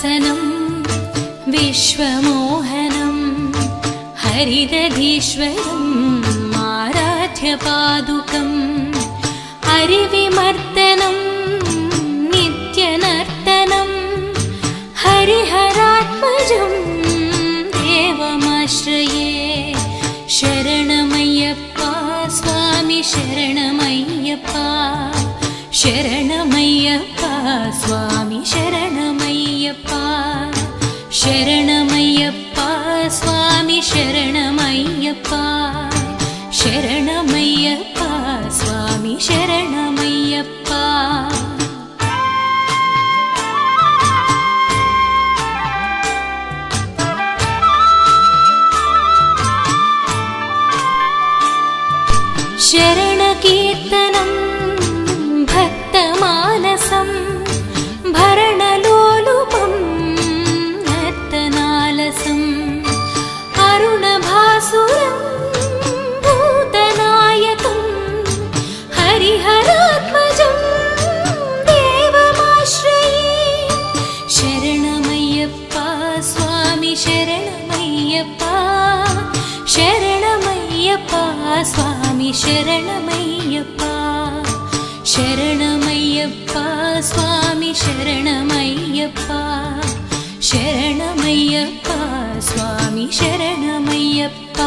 हरिहरसिंहासनं विश्वमोहनं हरिदधीश्वरम् आराध्यपादुकम् हरिविमर्दनं नित्यनर्तनं हरिहरात्मजं देवमाश्रये शरणमय्यप्पा स्वामी शरणमय्यप्पा शरणमय्यप्पा स्वामी शरणमय्यप्पा शरणमय्यप्पा स्वामी शरणमय्यप्पा शरणमय्यप्पा स्वामी शरणमय्यप्पा शरणकीर्तनं भक्तमानसं भरणलोलुपं नर्तनालसम् अरुणभासुरं भूतनायकं हरिहरात्मजं देवमाश्रये शरणमय्यप्पा स्वामी शरणमय्यप्पा शरणमय्यप्पा स्वामी शरणमय्यप्पा शरणमय्यप्पा स्वामी शरणमय्यप्पा शरणमय्यप्पा स्वामी शरणमय्यप्पा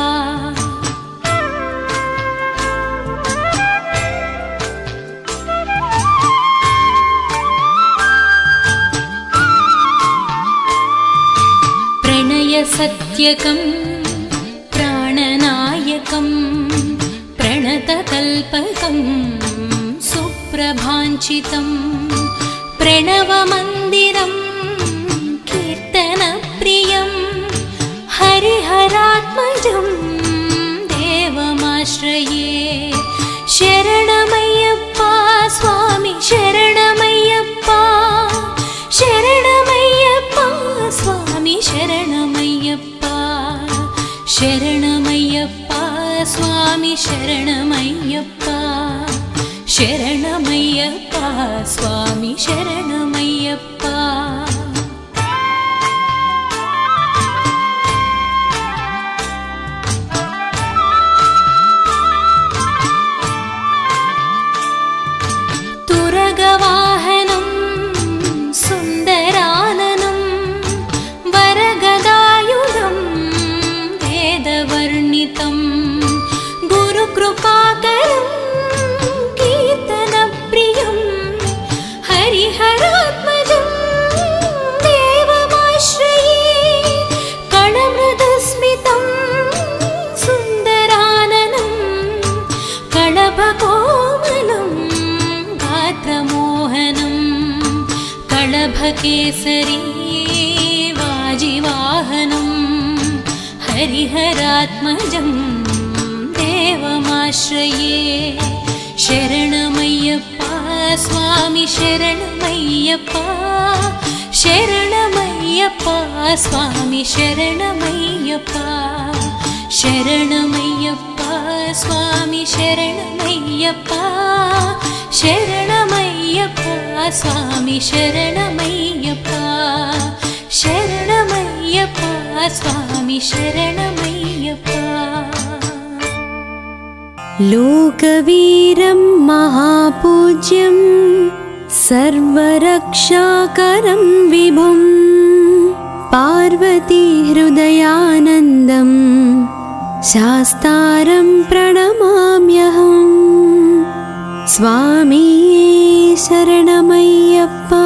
प्रणयसत्यकं प्राणनायकं प्रणतकल्पकं सुप्रभाञ्चितं प्रणवमन्दिरं कीर्तनप्रियं हरिहरात्मजं देवमाश्रये शरणमय्यप्पा स्वामी शरणमय्यप्पा शरणमय्यप्पा स्वामी शरणमय्यप्पा शरणमय्यप्पा स्वामी शरणमय्यप्पा शरणमय्यप्पा स्वामी शरणमय्यप्पा तुरगवाहनं सुन्दराननं वरगदायुधं वेदवर्णितं गुरुकृपाकरं कीर्तनप्रियं हरिहरात्मजं देवमाश्रये कणमृदुस्मितं सुन्दराननं कळभकोमलं गात्रमोहनं कळभकेसरी वाजिवाहनं हरिहरात्मजं देवमाश्रये शरणमय्यप्पा स्वामी शरणमय्यप्पा शरणमय्यप्पा स्वामी शरणमय्यप्पा शरणमय्यप्पा स्वामी शरणमय्यप्पा शरणमय्यप्पा स्वामी शरणमय्यप्पा शरणमय्यप्पा स्वामी शरणमय्यप्पा लोकवीरं महापूज्यं सर्वरक्षाकरं विभुं पार्वतीहृदयानन्दं शास्तारं प्रणमाम्यहम् स्वामी शरणमय्यप्पा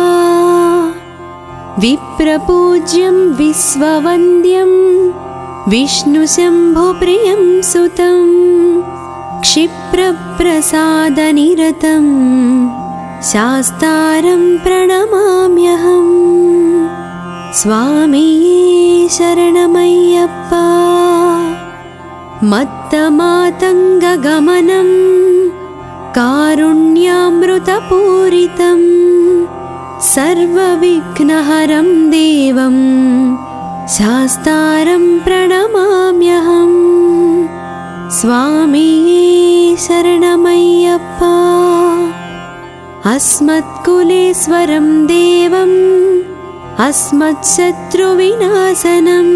विप्रपूज्यं विश्ववन्द्यं विष्णुशम्भुप्रियं सुतं क्षिप्रप्रसादनिरतं शास्तारं प्रणमाम्यहम् स्वामी शरणमय्यप्पा मत्तमातङ्गगमनं कारुण्यामृतपूरितं सर्वविघ्नहरं देवं शास्तारं प्रणमाम्यहम् स्वामी शरणमय्यप्पा अस्मत्कुलेश्वरं देवं अस्मत्शत्रुविनाशनम्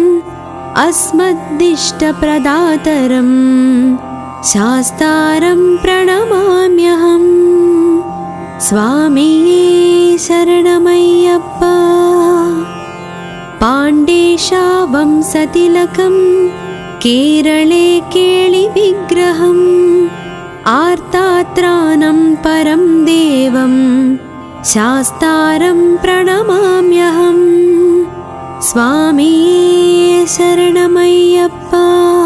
अस्मद्दिष्टप्रदातरं शास्तारं प्रणमाम्यहम्। स्वामिये शरणमय्यप्पा। पाण्डेशावंसतिलकं केरळे केळिविग्रहम् आर्तात्रानं परं देवं शास्तारं प्रणमाम्यहम्। स्वामिये शरणमय्यप्पा।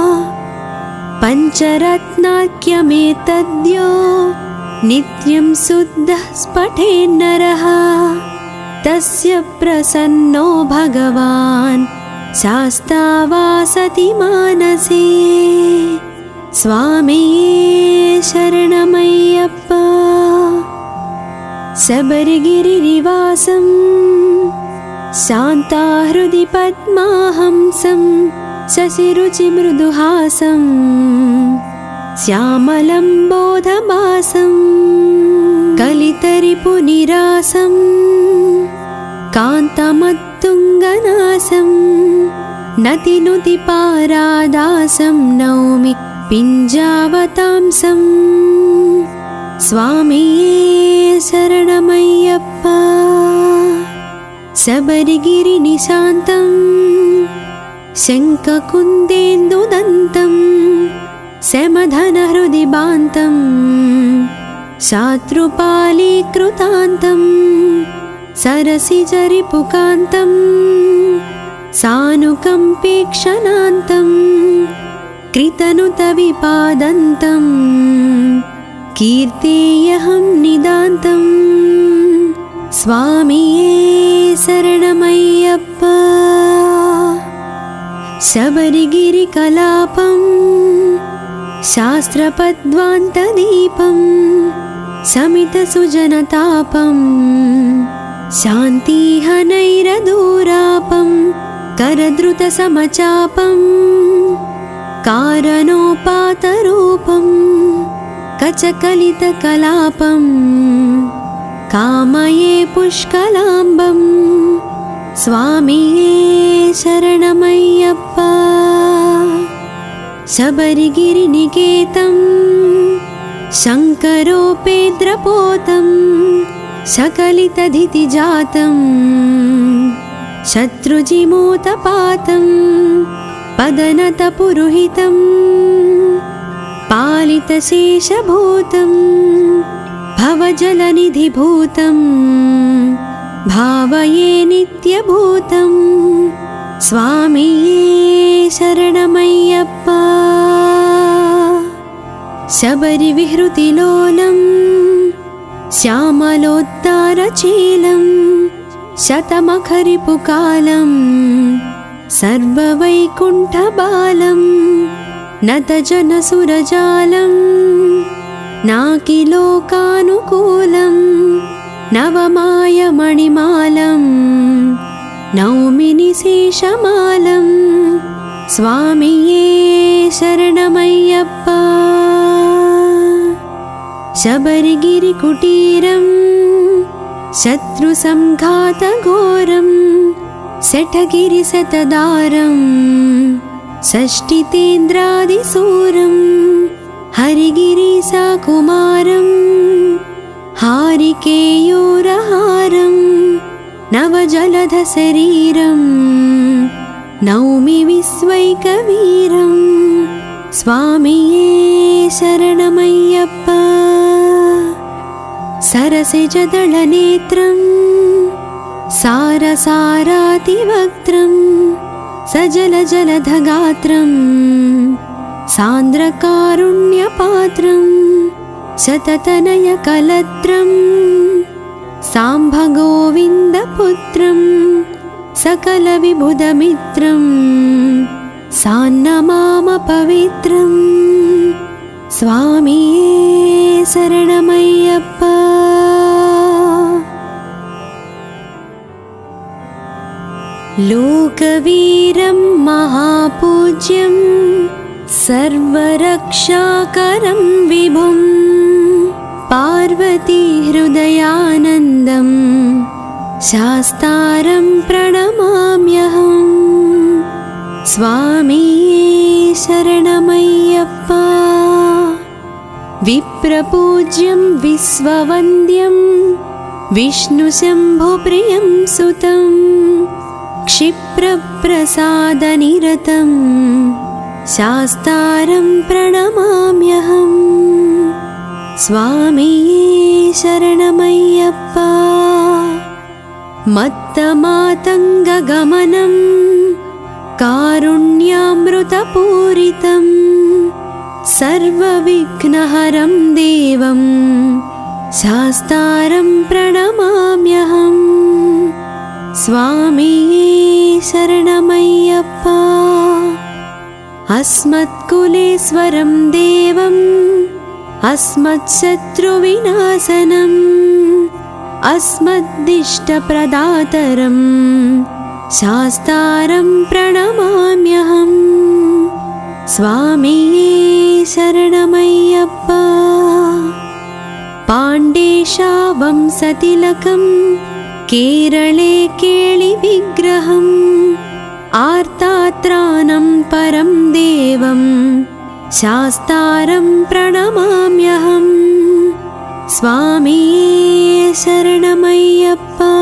पञ्चरत्नाख्यमेतद्यो नित्यं शुद्धः स्फुटेन्नरः तस्य प्रसन्नो भगवान् शास्ता वासति मानसे। स्वामिये शरणमय्यप्पा। शबरिगिरिनिवासं शान्ताहृदि पद्माहंसं शशिरुचिमृदुहासं श्यामलं बोधमासं कलितरिपुनिरासं कान्तमत्तुङ्गनासं नतिनुतिपारादासं नौमि पिञ्जावतांसं। स्वामिये शरणमय्यप्पा। शबरिगिरिनिशान्तं शङ्खकुन्देन्दुदन्तं शमधनहृदिबान्तं शात्रुपालीकृतान्तं सरसिजरिपुकान्तं सानुकम्पेक्षणान्तं कृतनुतविपादन्तं कीर्तेयहं निदान्तं। स्वामिये शरणमय्यप्पा। शबरिगिरिकलापं शास्त्रपद्वान्तदीपं शमितसुजनतापं शान्तिहनैरदूरापं करद्रुतसमचापं कारणोपातरूपं कचकलितकलापं कामये पुष्कलाम्बं। स्वामिये शरणमय्यप्पा। शबरिगिरिनिकेतं शङ्करोपेद्रपोतं सकलितधितिजातं शत्रुजिमोतपातं पदनतपुरुहितं पालितशेषभूतं भवजलनिधिभूतं भावये नित्यभूतं। स्वामिये शरणमय्यप्पा। शबरिविहृतिलोलं श्यामलोत्तारचीलं शतमखरिपुकालं सर्ववैकुण्ठबालं नतजनसुरजालं नाकिलोकानुकूलं नवमायमणिमालं नौमि निशेषमालं। स्वामिये शरणमय्यप्पा। शबरिगिरिकुटीरं शत्रुसंघातघोरं शठगिरिशतदारं षष्टितेन्द्रादिसूरं हरिगिरिसाकुमारं हारिकेयूरहारं नवजलधशरीरं नौमि विश्वैकवीरं। स्वामिये शरणमय्यप्पा। सरसिजदलनेत्रं सारसारातिवक्त्रं सजलजलधगात्रं सान्द्रकारुण्यपात्रं शततनयकलत्रं साम्भगोविन्दपुत्रं सकलविबुधमित्रं सान्नमामपवित्रं। स्वामिये शरणमय्यप्पा। लोकवीरं महापूज्यं सर्वरक्षाकरं विभुं पार्वतीहृदयानन्दं शास्तारं प्रणमाम्यहम्। स्वामिये शरणमय्यप्पा। विप्रपूज्यं विश्ववन्द्यं विष्णुशम्भुप्रियं सुतं क्षिप्रप्रसादनिरतं शास्तारं प्रणमाम्यहम्। स्वामिये शरणमय्यप्पा। मत्तमातङ्गगमनं कारुण्यामृतपूरितं सर्वविघ्नहरं देवं शास्तारं प्रणमाम्यहम्। स्वामिये शरणमय्यप्पा। अस्मत्कुलेश्वरं देवम् अस्मत्शत्रुविनाशनम् अस्मद्दिष्टप्रदातरं शास्तारं प्रणमाम्यहम्। स्वामिये शरणमय्यप्पा। पाण्डेशावंसतिलकं केरळे केळिविग्रहम् आर्तात्रानं परं देवं शास्तारं प्रणमाम्यहम्। स्वामिये शरणमय्यप्पा।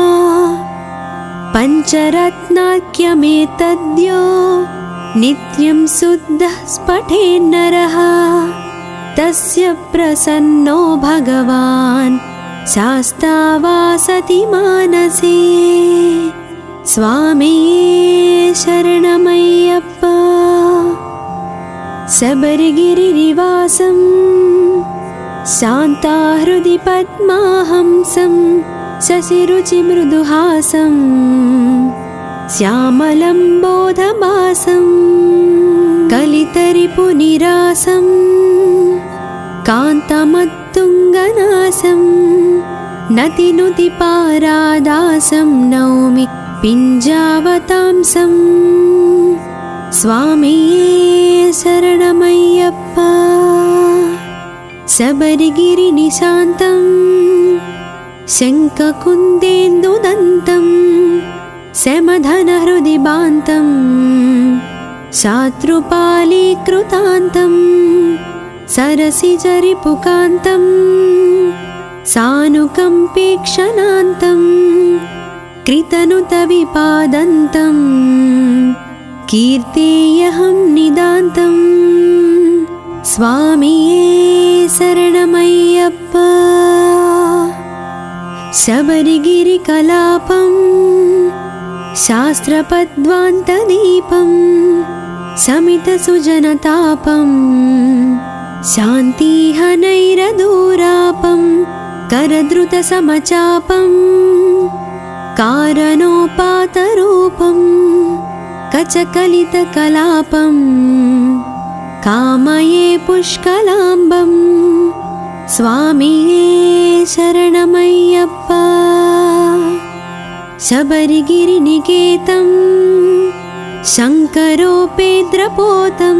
पञ्चरत्नाख्यमेतद्यो नित्यं शुद्धः स्फटेन्नरः तस्य प्रसन्नो भगवान् शास्ता वासति मानसे। स्वामिये शरणमय्यप्पा। शबरिगिरिनिवासं शान्ताहृदि पद्माहंसं शशिरुचिमृदुहासं श्यामलं बोधमासं कलितरिपुनिरासं कान्तमत्तुङ्गनासं नतिनुतिपारादासं नौमि पिञ्जावतांसं। स्वामिये शरणमय्यप्पा। शबरिगिरिनिशान्तं शङ्खकुन्देन्दुदन्तं शमधनहृदि बान्तं शात्रुपालीकृतान्तं सरसिजरिपुकान्तं सानुकम्पेक्षणान्तं कृतनुतविपादन्तं कीर्तेयहं निदान्तं। स्वामिये शरणमय्यप्पा। शबरिगिरिकलापं शास्त्रपद्वान्तदीपं शमितसुजनतापं शान्तिहनैरदूरापं करद्रुतसमचापं कारणोपातरूपं कचकलितकलापं कामये पुष्कलाम्बं। स्वामिये शरणमय्यप्पा। शबरिगिरिनिकेतं शङ्करोपेद्रपोतं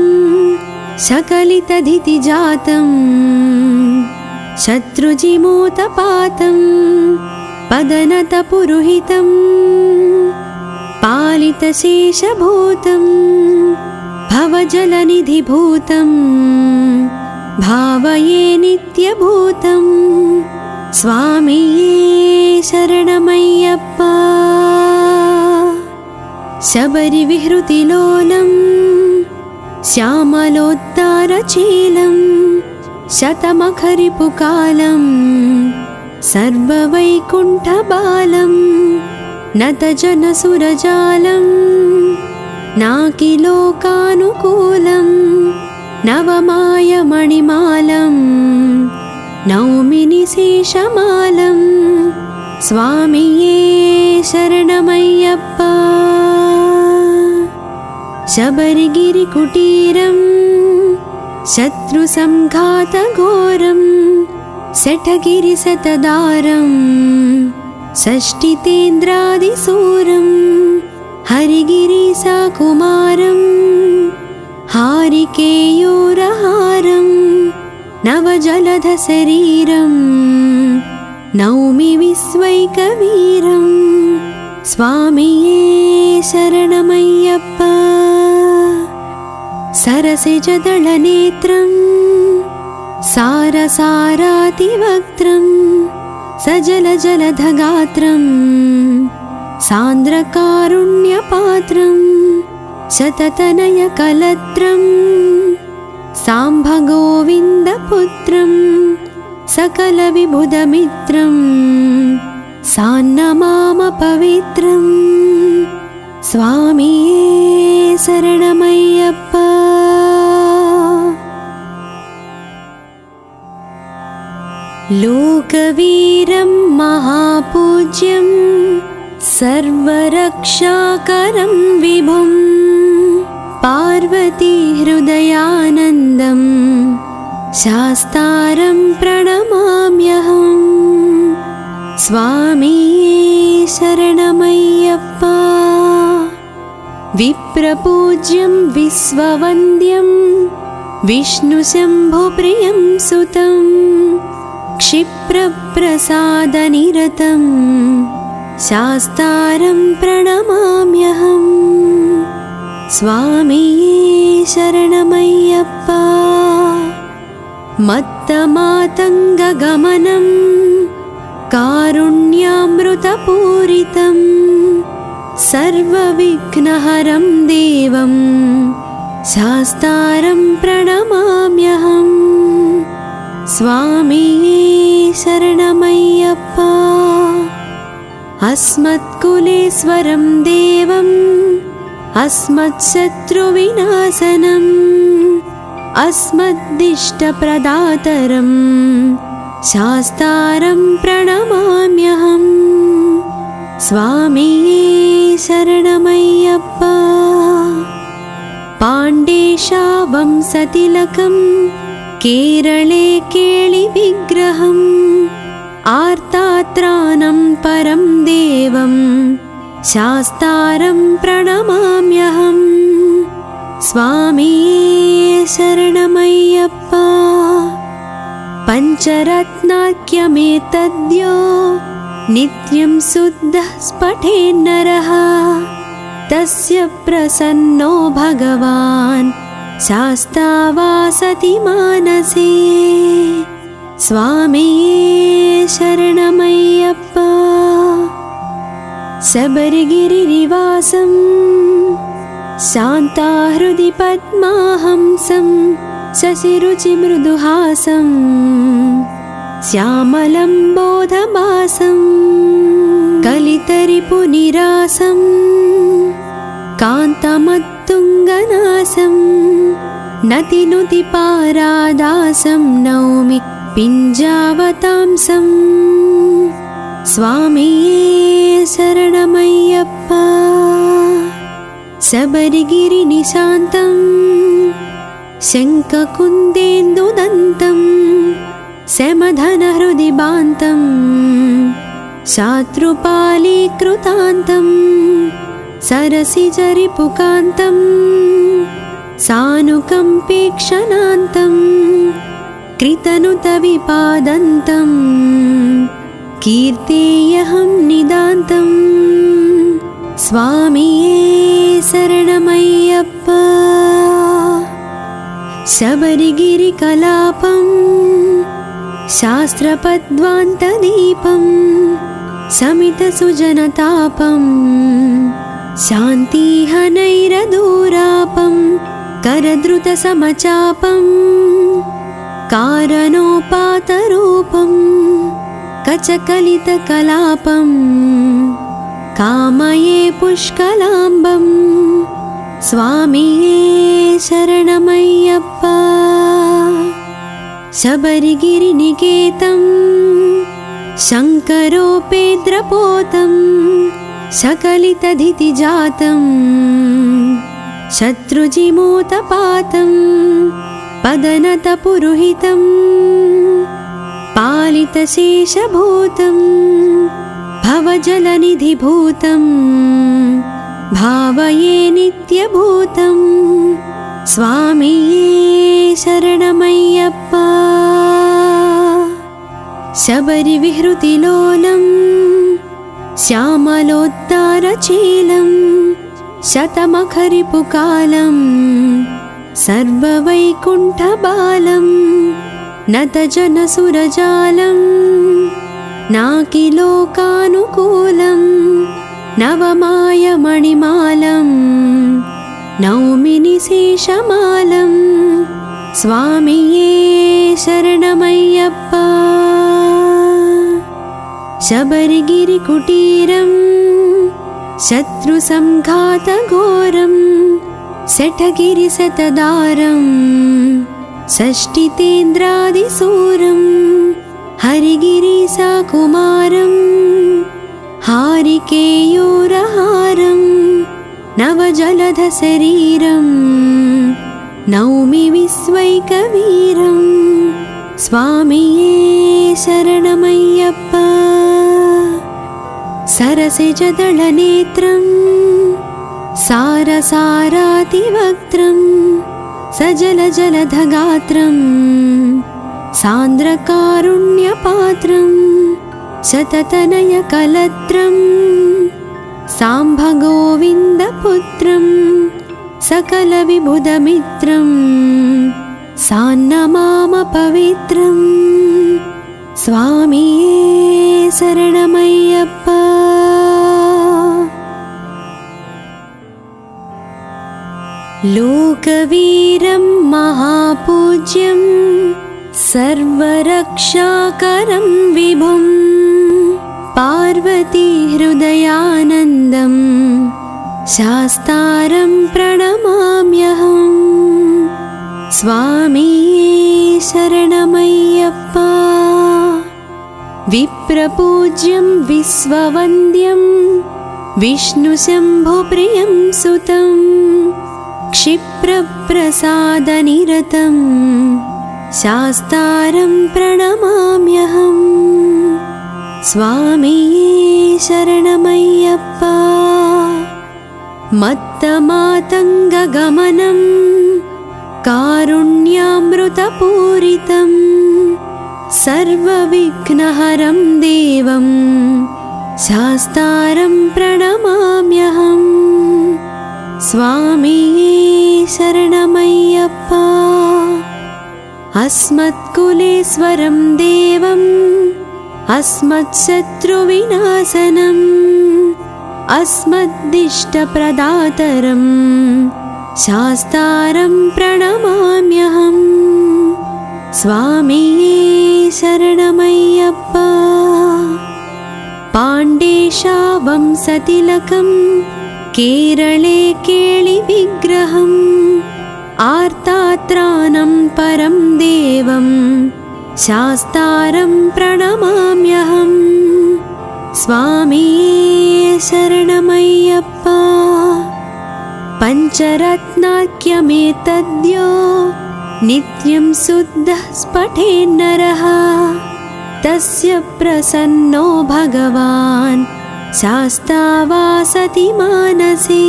सकलितधितिजातं शत्रुजिमूतपातं पदनतपुरुहितं पालितशेषभूतं भवजलनिधिभूतं भावये नित्यभूतं। स्वामिये शरणमय्यप्पा। शबरिविहृतिलोलं श्यामलोत्तारचीलं शतमखरिपुकालं सर्ववैकुण्ठबालं नतजनसुरजालं नाकिलोकानुकूलं नवमायमणिमालं नौमि निशेषमालं। स्वामिये शरणमय्यप्पा। शबरिगिरिकुटीरं शत्रुसंघातघोरं शठगिरिशतदारं षष्टितेन्द्रादिसूरं हरिगिरिसाकुमारं हारिकेयूरहारं नवजलधशरीरं नौमि विश्वैकवीरम्। स्वामिये शरणमय्यप्पा सरसिजदलनेत्रं सारसारातिवक्त्रं सजलजलधगात्रं सान्द्रकारुण्यपात्रं शततनयकलत्रं साम्भगोविन्दपुत्रं सकलविबुधमित्रं सान्नमामपवित्रं स्वामिये शरणमय्यप्पा लोकवीरं महापूज्यं सर्वरक्षाकरं विभुं पार्वतीहृदयानन्दं शास्तारं प्रणमाम्यहम् स्वामिये शरणमय्यप्पा विप्रपूज्यं विश्ववन्द्यं विष्णुशम्भुप्रियं सुतं क्षिप्रप्रसादनिरतं शास्तारं प्रणमाम्यहम् स्वामिये शरणमय्यप्पा मत्तमातङ्गगमनं कारुण्यामृतपूरितं सर्वविघ्नहरं देवं शास्तारं प्रणमाम्यहम् स्वामिये शरणमय्यप्पा अस्मत्कुलेश्वरं देवम् अस्मत्शत्रुविनाशनम् अस्मद्दिष्टप्रदातरं शास्तारं प्रणमाम्यहम् स्वामिये शरणमय्यप्पा पाण्डेशावंसतिलकं केरळे केळिविग्रहम् आर्तात्रानं परं देवं शास्तारं प्रणमाम्यहम् स्वामिये शरणमय्यप्पा पञ्चरत्नाख्यमेतद्यो नित्यं शुद्धः स्फुटेन्नरः तस्य प्रसन्नो भगवान् शास्ता वासति मानसे स्वामिये शरणमय्यप्पा शबरिगिरिनिवासं शान्ताहृदि पद्माहंसं शशिरुचिमृदुहासं श्यामलं बोधमासं कलितरिपुनिरासं कान्तमत्तुङ्गनासं नतिनुतिपारादासं नौमि पिञ्जावतांसं स्वामिये शरणमय्यप्पा शबरिगिरिनिशान्तं शङ्खकुन्देन्दुदन्तं शमधनहृदिबान्तं शात्रुपालीकृतान्तं सरसिजरिपुकान्तं सानुकम्पेक्षणान्तं कृतनुतविपादन्तं कीर्तेयहं निदान्तं स्वामिये शरणमय्यप्पा शबरिगिरिकलापं शास्त्रपद्वान्तदीपं शमितसुजनतापं शान्तिहनैरदूरापं करद्रुतसमचापं कारणोपातरूपं कचकलितकलापं कामये पुष्कलाम्बं स्वामिये शरणमय्यप्पा शबरिगिरिनिकेतं शङ्करोपेद्रपोतं सकलितधितिजातं शत्रुजिमूतपातं पदनतपुरुहितं पालितशेषभूतं भवजलनिधिभूतं भावये नित्यभूतं स्वामिये शरणमय्यप्पा शबरिविहृतिलोलं श्यामलोत्तारचीलं शतमखरिपुकालं सर्ववैकुण्ठबालं नतजनसुरजालं नाकिलोकानुकूलं नवमायमणिमालं नौमि निशेषमालं स्वामिये शरणमय्यप्पा। शबरिगिरिकुटीरं शत्रुसंघातघोरं शठगिरिशतदारं षष्टितेन्द्रादिसूरं हरिगिरिसाकुमारं हारिकेयूरहारं नवजलधशरीरं नौमि विश्वैकवीरं स्वामिये शरणमय्यप्पा। सरसिजदलनेत्रं सारसारातिवक्त्रं सजलजलधगात्रं सान्द्रकारुण्यपात्रं शततनयकलत्रं साम्भगोविन्दपुत्रं सकलविबुधमित्रं सान्नमामपवित्रं स्वामिये शरणमय्यप्पा। लोकवीरं महापूज्यं सर्वरक्षाकरं विभुं पार्वतीहृदयानन्दं शास्तारं प्रणमाम्यहम् स्वामिये शरणमय्यप्पा। विप्रपूज्यं विश्ववन्द्यं विष्णुशम्भुप्रियं सुतं क्षिप्रप्रसादनिरतं शास्तारं प्रणमाम्यहम् स्वामिये शरणमय्यप्पा। मत्तमातङ्गगमनं कारुण्यामृतपूरितं सर्वविघ्नहरं देवं शास्तारं प्रणमाम्यहम् स्वामिये शरणमय्यप्पा। अस्मत्कुलेश्वरं देवम् अस्मत्शत्रुविनाशनम् अस्मद्दिष्टप्रदातरं शास्तारं प्रणमाम्यहम् स्वामिये शरणमय्यप्पा। पाण्डेशावंसतिलकं केरळे केळिविग्रहम् आर्तात्रानं परं देवं शास्तारं प्रणमाम्यहम् स्वामिये शरणमय्यप्पा। पञ्चरत्नाख्यमेतद्यो नित्यं शुद्धः स्फुटेन्नरः तस्य प्रसन्नो भगवान् शास्ता वासति मानसे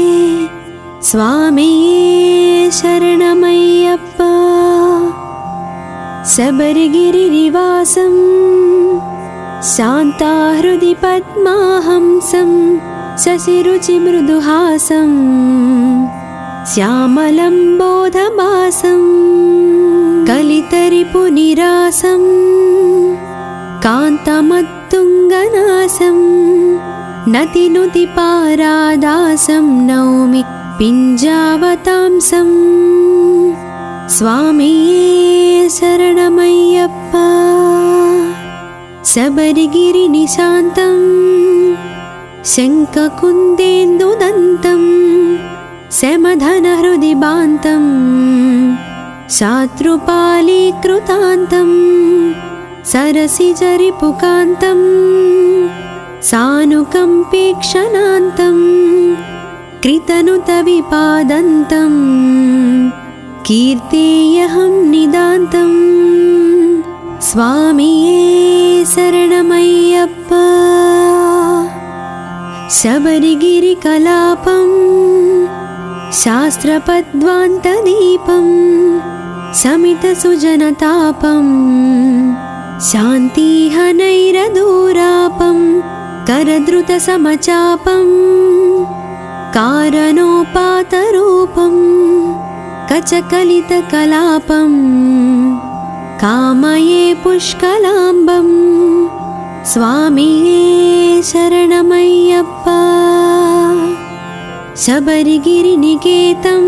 स्वामिये शरणमय्यप्पा। शबरिगिरिनिवासं शान्ताहृदि पद्माहंसं शशिरुचिमृदुहासं श्यामलं बोधमासं कलितरिपुनिरासं कान्तमत्तुङ्गनासं नतिनुतिपारादासं नौमि पिञ्जावतांसं स्वामिये शरणमय्यप्पा। शबरिगिरिनिशान्तं शङ्खकुन्देन्दुदन्तं शमधनहृदिबान्तं शात्रुपालीकृतान्तं सरसिजरिपुकान्तं सानुकम्पेक्षणान्तं कृतनुतविपादन्तं कीर्तेयहं निदान्तं स्वामिये शरणमय्यप्पा। शबरिगिरिकलापं शास्त्रपद्वान्तदीपं शमितसुजनतापं शान्तिहनैरदूरापं करद्रुतसमचापं कारणोपातरूपं कचकलितकलापं कामये पुष्कलाम्बं स्वामिये शरणमय्यप्पा। शबरिगिरिनिकेतं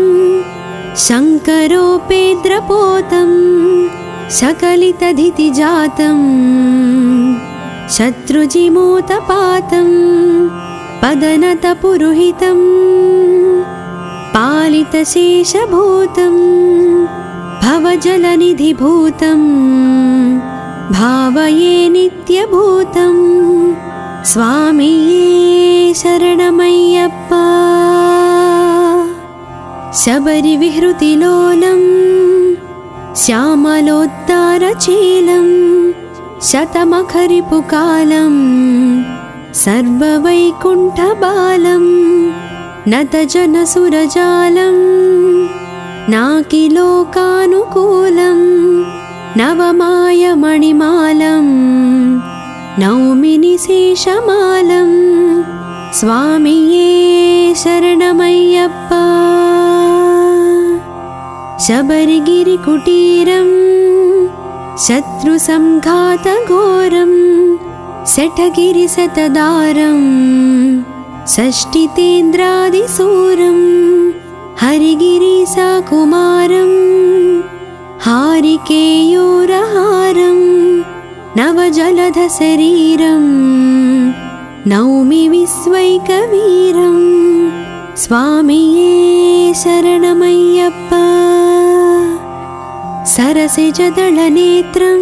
शङ्करोपेद्रपोतं शकलितधितिजातं शत्रुजिमोतपातं पदनतपुरुहितं पालितशेषभूतं भवजलनिधिभूतं भावये नित्यभूतं स्वामिये शरणमय्यप्पा। शबरिविहृतिलोलं श्यामलोद्दारचीलं शतमखरिपुकालं सर्ववैकुण्ठबालं नतजनसुरजालं नाकिलोकानुकूलं नवमायमणिमालं नौमि निशेषमालं स्वामिये शरणमय्यप्पा। शबरिगिरिकुटीरं शत्रुसंघातघोरं शठगिरिशतदारं षष्टितेन्द्रादिसूरं हरिगिरिसाकुमारं हारिकेयूरहारं नवजलधशरीरं नौमि विश्वैकवीरं स्वामिये शरणमय्यप्पा। सरसिजदलनेत्रं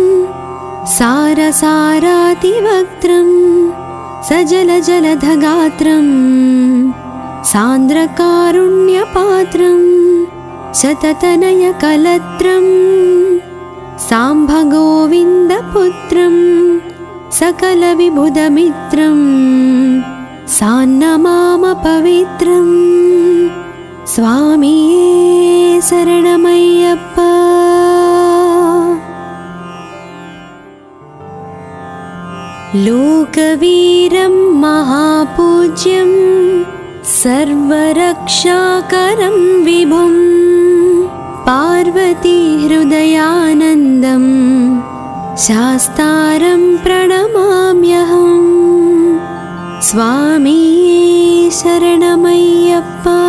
सारसारातिवक्त्रं सजलजलधगात्रं सान्द्रकारुण्यपात्रं शततनयकलत्रं साम्भगोविन्दपुत्रं सकलविबुधमित्रं सान्नमामपवित्रं स्वामिये शरणमय्यप्पा। लोकवीरं महापूज्यं सर्वरक्षाकरं विभुं पार्वतीहृदयानन्दं शास्तारं प्रणमाम्यहं स्वामिये शरणमय्यप्पा।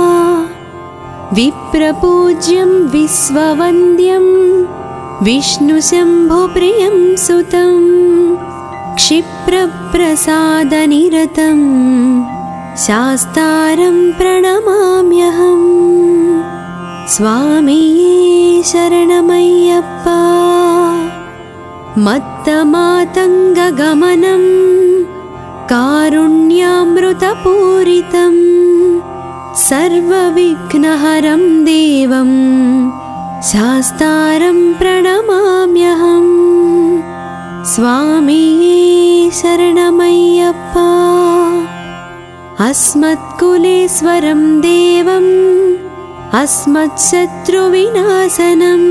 विप्रपूज्यं विश्ववन्द्यं विष्णुशम्भुप्रियं सुतं क्षिप्रप्रसादनिरतं शास्तारं प्रणमाम्यहं स्वामिये शरणमय्यप्पा। मत्तमातङ्गगमनं कारुण्यामृतपूरितं सर्वविघ्नहरं देवं शास्तारं प्रणमाम्यहं स्वामिये शरणमय्यप्पा। अस्मत्कुलेश्वरं देवं अस्मत्शत्रुविनाशनम्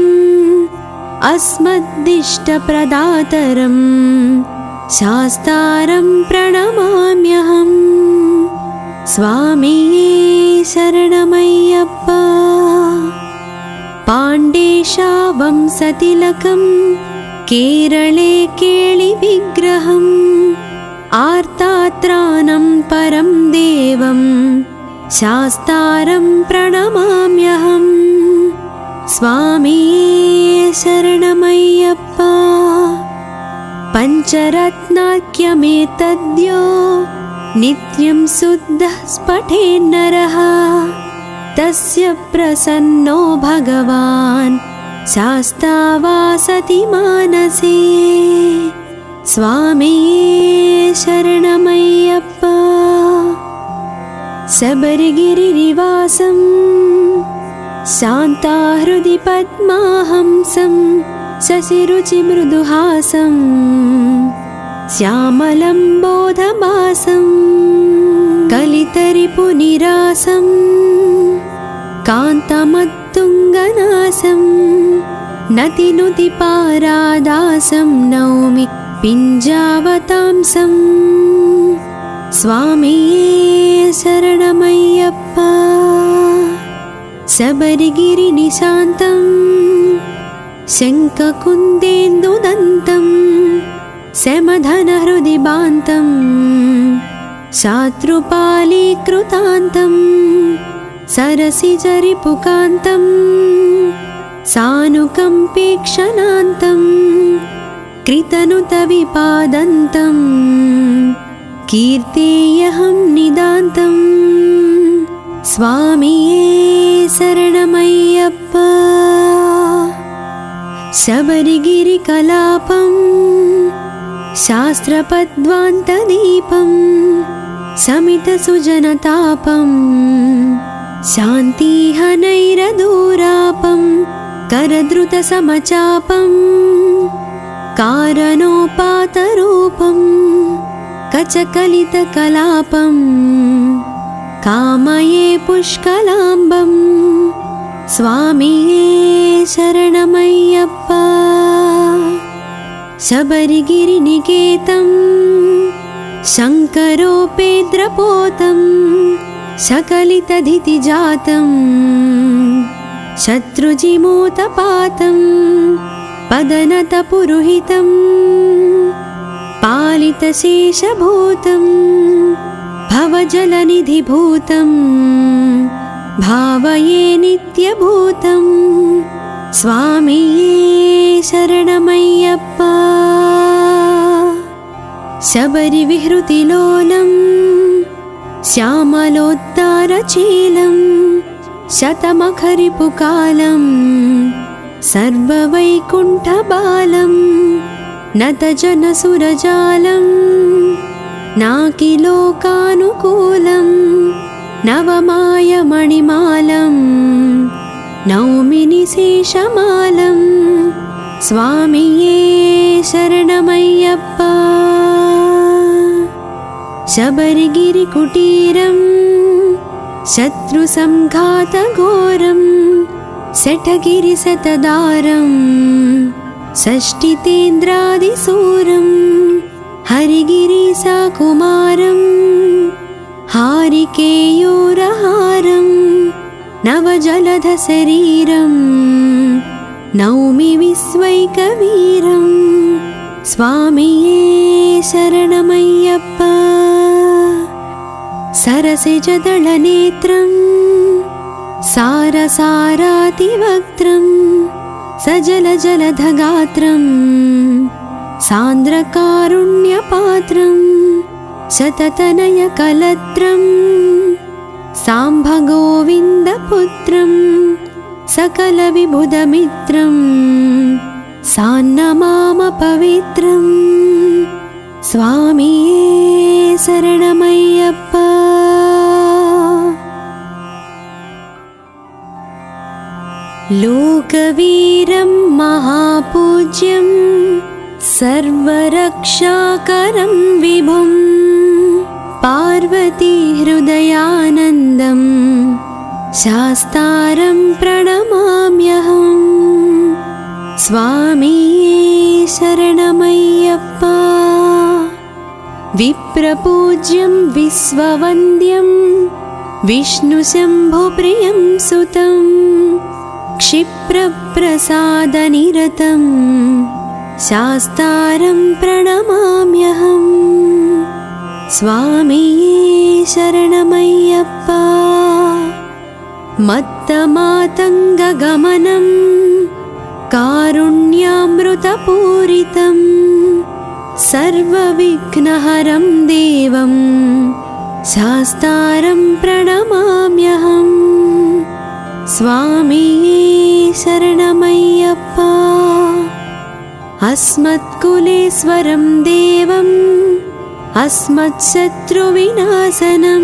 अस्मद्दिष्टप्रदातरं शास्तारं प्रणमाम्यहं स्वामिये शरणमय्यप्पा। पाण्डेशावंसतिलकं केरळे केळिविग्रहं आर्तात्रानं परं देवं शास्तारं प्रणमाम्यहं स्वामिये शरणमय्यप्पा। पञ्चरत्नाख्यमेतद्यो नित्यं शुद्धः स्फुटेन्नरः तस्य प्रसन्नो भगवान् शास्ता वासति मानसे स्वामिये शरणमय्यप्पा। शबरिगिरिनिवासं शान्ताहृदि पद्माहंसं शशिरुचिमृदुहासं श्यामलं बोधमासं कलितरिपुनिरासं कान्तमत्तुङ्गनासं नतिनुतिपारादासं नौमि पिञ्जावतांसं स्वामिये शरणमय्यप्पा शबरिगिरिनिशान्तं शङ्खकुन्देन्दुदन्तं शमधनहृदिबान्तं शात्रुपालीकृतान्तं सरसिजरिपुकान्तं सानुकम्पेक्षणान्तं कृतनुतविपादन्तं कीर्तेयहं निदान्तं स्वामिये शरणमय्यप्पा शबरिगिरिकलापं शास्त्रपद्वान्तदीपं शमितसुजनतापं शान्तिहनैरदूरापं करद्रुतसमचापं कारणोपातरूपं कचकलितकलापं कामये पुष्कलाम्बं स्वामिये शरणमय्यप्पा शबरिगिरिनिकेतं शङ्करोपेद्रपोतं शकलितधितिजातं शत्रुजिमूतपातं पदनतपुरुहितं पालितशेषभूतं भवजलनिधिभूतं भावये नित्यभूतं स्वामिये शरणमय्यप्पा शबरिविहृतिलोलं श्यामलोत्तारचीलं शतमखरिपुकालं सर्ववैकुण्ठबालं नतजनसुरजालं नाकिलोकानुकूलं नवमायमणिमालं नौमि निशेषमालं स्वामिये शरणमय्यप्पा शबरिगिरिकुटीरं शत्रुसंघातघोरं शठगिरिशतदारं षष्टितेन्द्रादिसूरं हरिगिरिसाकुमारं हारिकेयूरहारं नवजलधशरीरं नौमि विश्वैकवीरं स्वामिये शरणमय्यप्पा सरसिजदलनेत्रं सारसारातिवक्त्रं सजलजलधगात्रं सान्द्रकारुण्यपात्रं शततनयकलत्रं साम्भगोविन्दपुत्रं सकलविबुधमित्रं सान्नमामपवित्रं स्वामिये शरणमय्यप्पा लोकवीरं महापूज्यं सर्वरक्षाकरं विभुं पार्वतीहृदयानन्दं शास्तारं प्रणमाम्यहं स्वामिये शरणमय्यप्पा विप्रपूज्यं विश्ववन्द्यं विष्णुशम्भुप्रियं सुतं क्षिप्रप्रसादनिरतं शास्तारं प्रणमाम्यहं स्वामिये शरणमय्यप्पा मत्तमातङ्गगमनं कारुण्यामृतपूरितं सर्वविघ्नहरं देवं शास्तारं प्रणमाम्यहं स्वामिये शरणमय्यप्पा अस्मत्कुलेश्वरं देवम् अस्मत्शत्रुविनाशनम्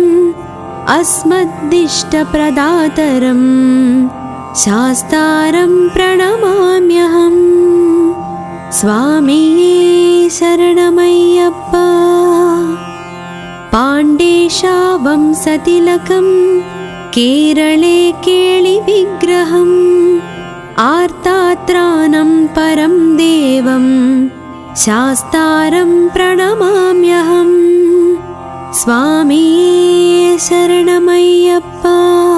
अस्मद्दिष्टप्रदातरं शास्तारं प्रणमाम्यहं स्वामिये शरणमय्यप्पा पाण्डेशावंसतिलकं केरळे केळिविग्रहम् आर्तात्रानं परं देवं शास्तारं प्रणमाम्यहम् स्वामिये शरणमय्यप्पा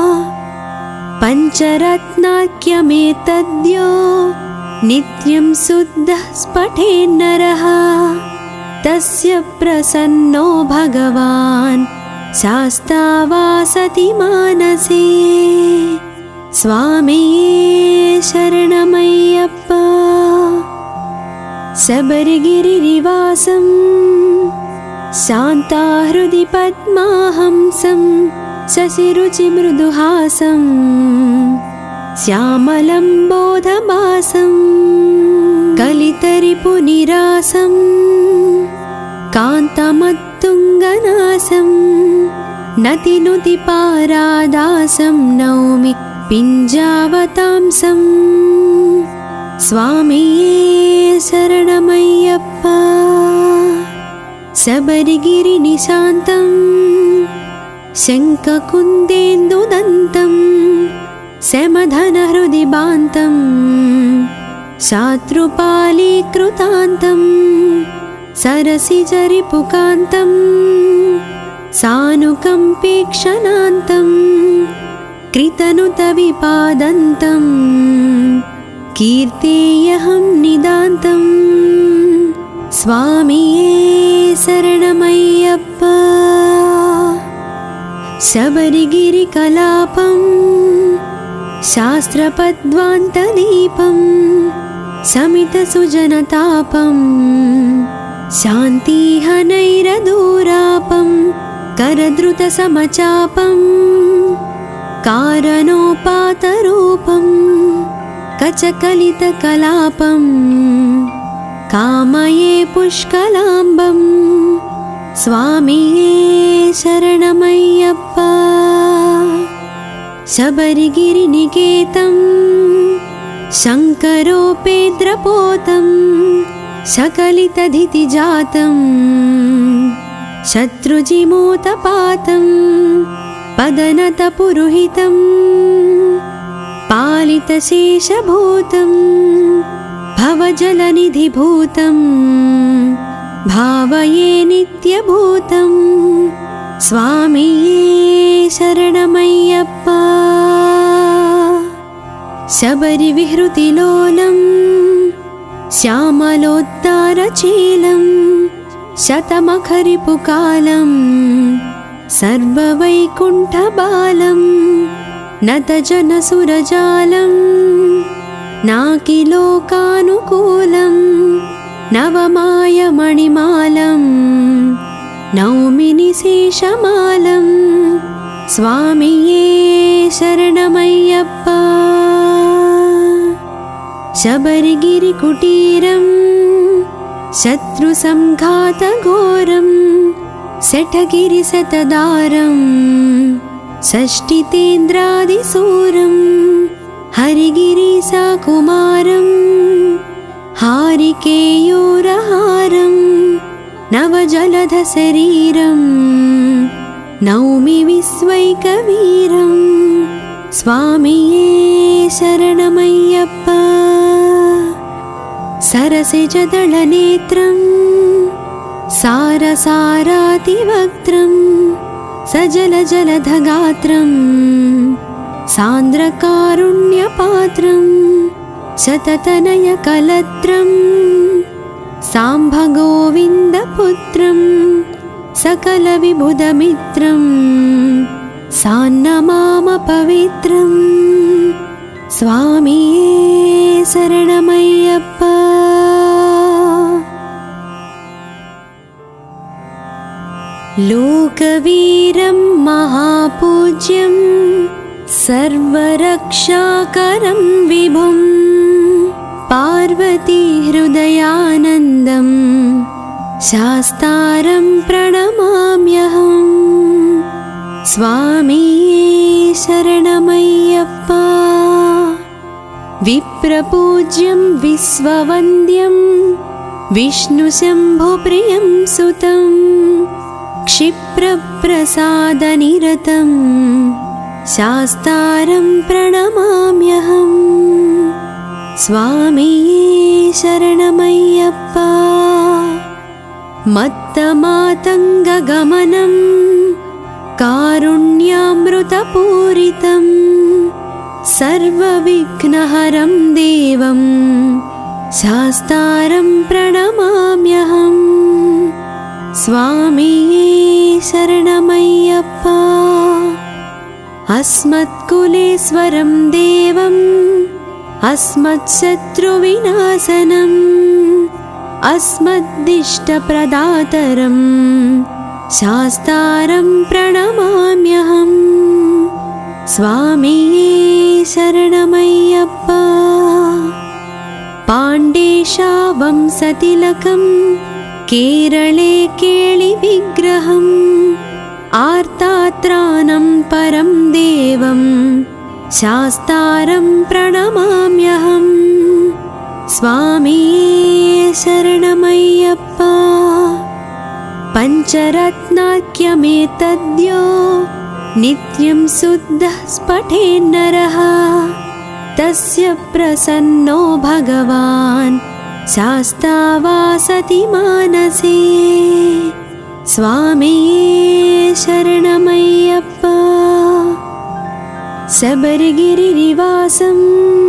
पञ्चरत्नाख्यमेतद्यो नित्यं शुद्धः स्फुटेन्नरः तस्य प्रसन्नो भगवान् शास्ता वासति मानसे स्वामिये शरणमय्यप्पा शबरिगिरिनिवासं शान्ताहृदि पद्माहंसं शशिरुचिमृदुहासं श्यामलं बोधमासं कलितरिपुनिरासं कान्तमत्तुङ्गनासं नतिनुतिपारादासं नौमि पिञ्जावतांसं स्वामिये शरणमय्यप्पा शबरिगिरिनिशान्तं शङ्खकुन्देन्दुदन्तं शमधनहृदिबान्तं शात्रुपालीकृतान्तं सरसिजरिपुकान्तं सानुकम्पेक्षणान्तं कृतनुतविपादन्तं कीर्तेयहं निदान्तं स्वामिये शरणमय्यप्पा शबरिगिरिकलापं शास्त्रपद्वान्तदीपं शमितसुजनतापं शान्तिहनैरदूरापं करद्रुतसमचापं कारणोपातरूपं कचकलितकलापं कामये पुष्कलाम्बं स्वामिये शरणमय्यप्पा शबरिगिरिनिकेतं शङ्करोपेद्रपोतं शकलितधितिजातं शत्रुजिमूतपातं पदनतपुरुहितं पालितशेषभूतं भवजलनिधिभूतं भावये नित्यभूतं स्वामिये शरणमय्यप्पा शबरिविहृतिलोलं श्यामलोद्दारचीलं शतमखरिपुकालं सर्ववैकुण्ठबालं नतजनसुरजालं नाकिलोकानुकूलं नवमायमणिमालं नौमि निशेषमालं स्वामिये शरणमय्यप्पा शबरिगिरिकुटीरं शत्रुसंघातघोरं शठगिरिशतदारं षष्टितेन्द्रादिसूरं हरिगिरिसाकुमारं हारिकेयूरहारं नवजलधशरीरं नौमि विश्वैकवीरं स्वामिये शरणमय्यप्पा सरसिजदलनेत्रं सारसारातिवक्त्रं सजलजलधगात्रं सान्द्रकारुण्यपात्रं शततनयकलत्रं साम्भगोविन्दपुत्रं सकलविबुधमित्रं सान्नमामपवित्रं स्वामिये शरणमय्यप्पा लोकवीरं महापूज्यं सर्वरक्षाकरं विभुं पार्वतीहृदयानन्दं शास्तारं प्रणमाम्यहम् स्वामिये शरणमय्यप्पा विप्रपूज्यं विश्ववन्द्यं विष्णुशम्भुप्रियं सुतं क्षिप्रप्रसादनिरतं शास्तारं प्रणमाम्यहम् स्वामिये शरणमय्यप्पा मत्तमातङ्गगमनं कारुण्यामृतपूरितं सर्वविघ्नहरं देवं शास्तारं प्रणमाम्यहम् स्वामिये शरणमय्यप्पा अस्मत्कुलेश्वरं देवम् अस्मत्शत्रुविनाशनम् अस्मद्दिष्टप्रदातरं शास्तारं प्रणमाम्यहम् स्वामिये शरणमय्यप्पा पाण्डेशावंसतिलकं केरळे केळिविग्रहम् आर्तात्रानं परं देवं शास्तारं प्रणमाम्यहम् स्वामिये शरणमय्यप्पा पञ्चरत्नाख्यमेतद्यो नित्यं शुद्धः स्फुटेन्नरः तस्य प्रसन्नो भगवान् शास्ता वासति मानसे स्वामिये शरणमय्यप्पा शबरिगिरिनिवासं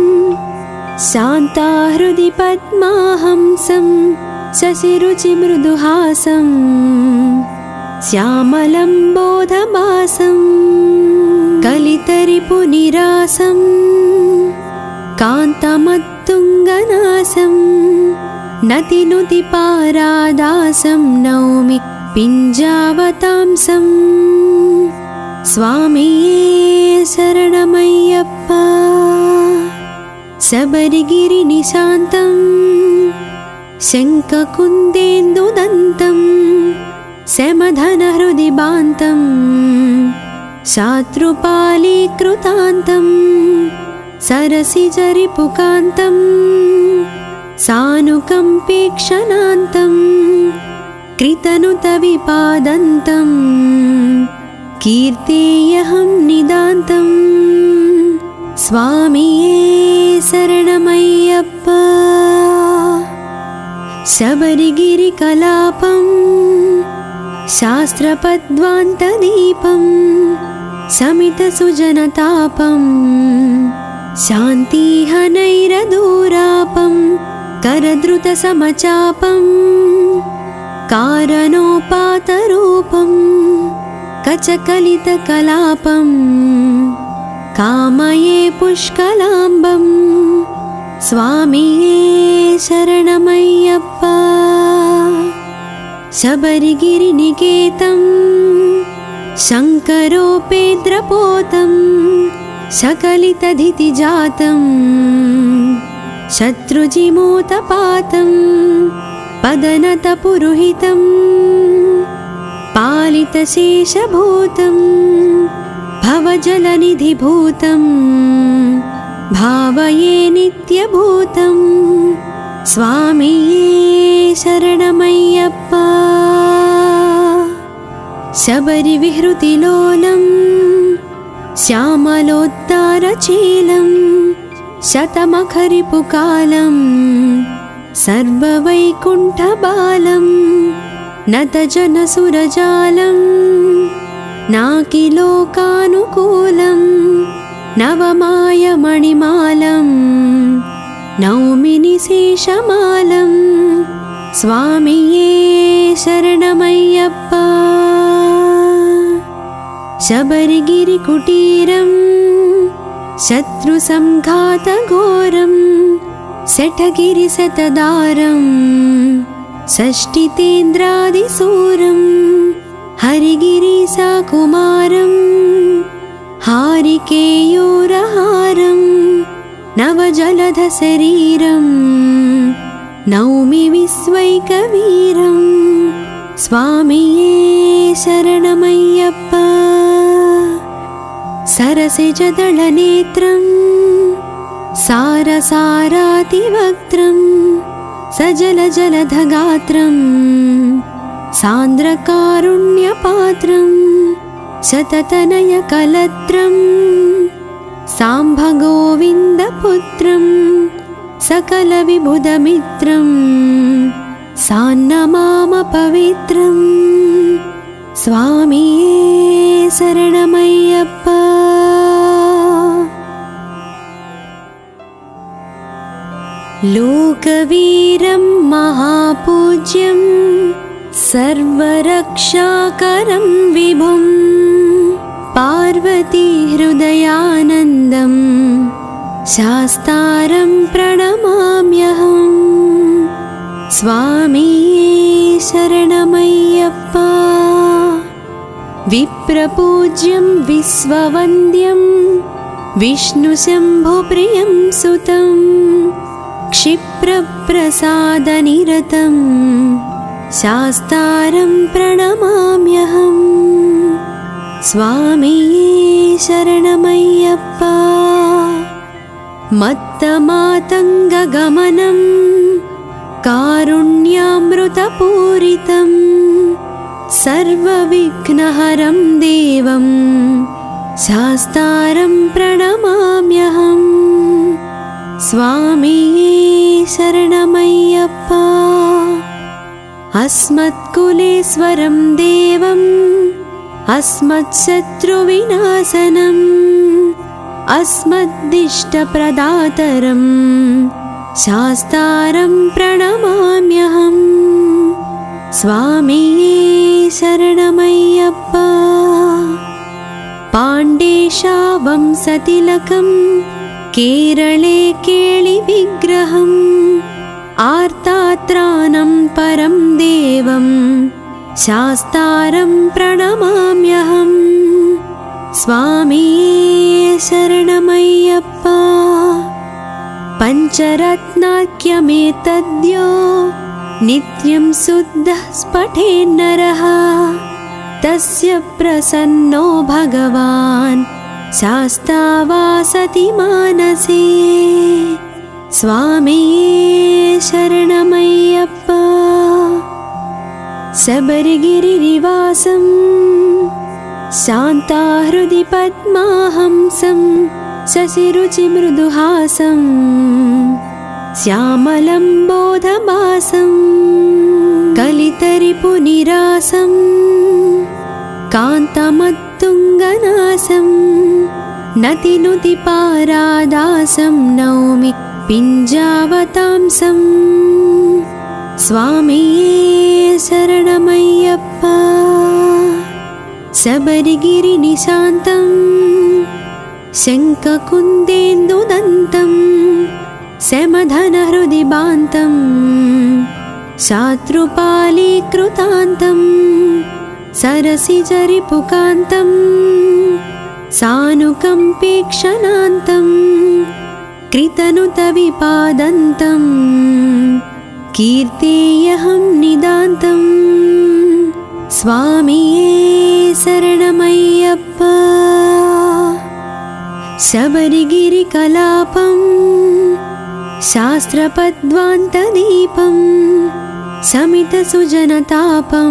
शान्ताहृदि पद्माहंसं शशिरुचिमृदुहासं श्यामलं बोधमासं कलितरिपुनिरासं कान्तमत्तुङ्गनासं नतिनुतिपारादासं नौमि पिञ्जावतांसं स्वामिये शरणमय्यप्पा शबरिगिरिनिशान्तं शङ्खकुन्देन्दुदन्तं शमधनहृदि बान्तं शात्रुपालीकृतान्तं सरसिजरिपुकान्तं सानुकम्पेक्षणान्तं कृतनुतविपादन्तं कीर्तेयहं निदान्तं स्वामिये शरणमय्यप्पा शबरिगिरिकलापं शास्त्रपद्वान्तदीपं शमितसुजनतापं शान्तिहनैरदूरापं करद्रुतसमचापं कारणोपातरूपं कचकलितकलापं कामये पुष्कलाम्बं स्वामिये शरणमय्यप्पा शबरिगिरिनिकेतं शङ्करोपेन्द्रपोतं सकलितधितिजातं शत्रुजिमोतपातं पदनतपुरुहितं पालितशेषभूतं भवजलनिधिभूतं भावये नित्यभूतं स्वामिये शरणमय्यप्पा शबरिविहृतिलोलं श्यामलोद्दारचीलं शतमखरिपुकालं सर्ववैकुण्ठबालं नतजनसुरजालं नाकिलोकानुकूलं नवमायमणिमालं नौमि निशेषमालं स्वामिये शरणमय्यप्पा शबरिगिरिकुटीरं शत्रुसंघातघोरं शठगिरिशतदारं षष्टितेन्द्रादिसूरं हरिगिरिसाकुमारं हारिकेयूरहारं नवजलधशरीरं नौमि विश्वैकवीरं स्वामिये शरणमय्यप्पा सरसिजदलनेत्रं सारसारातिवक्त्रं सजलजलधगात्रं सान्द्रकारुण्यपात्रं शततनयकलत्रं साम्भगोविन्दपुत्रं सकलविबुधमित्रं सान्नमामपवित्रं स्वामिये शरणमय्यप्पा। लोकवीरं महापूज्यं सर्वरक्षाकरं विभुं पार्वतीहृदयानन्दं शास्तारं प्रणमाम्यहं स्वामिये शरणमय्यप्पा। विप्रपूज्यं विश्ववन्द्यं विष्णुशम्भुप्रियं सुतं क्षिप्रप्रसादनिरतं शास्तारं प्रणमाम्यहं स्वामिये शरणमय्यप्पा। मत्तमातङ्गगमनं कारुण्यामृतपूरितं सर्वविघ्नहरं देवं शास्तारं प्रणमाम्यहं स्वामिये शरणमय्यप्पा। अस्मत्कुलेश्वरं देवं अस्मत्शत्रुविनाशनम् अस्मद्दिष्टप्रदातरं शास्तारं प्रणमाम्यहं स्वामिये शरणमय्यप्पा। पाण्डेशावंसतिलकं केरळे केळिविग्रहम् आर्तात्रानं परं देवं शास्तारं प्रणमाम्यहं स्वामिये शरणमय्यप्पा। पञ्चरत्नाख्यमेतद्यो नित्यं शुद्धः स्फटेन्नरः तस्य प्रसन्नो भगवान् शास्ता वासति मानसे स्वामिये शरणमय्यप्पा। शबरिगिरिनिवासं शान्ताहृदि पद्माहंसं शशिरुचिमृदुहासं श्यामलं बोधमासं कलितरिपुनिरासं कान्तमत्तुङ्गनासं नतिनुतिपारादासं नौमि पिञ्जावतांसं स्वामिये शरणमय्यप्पा। शबरिगिरिनिशान्तं शङ्खकुन्देन्दुदन्तं शमधनहृदिबान्तं शात्रुपालीकृतान्तं सरसिजरिपुकान्तं सानुकम्पेक्षणान्तं कृतनुतविपादन्तं कीर्तेयहं निदान्तं स्वामिये शरणमय्यप्पा। शबरिगिरिकलापं शास्त्रपद्वान्तदीपं शमितसुजनतापं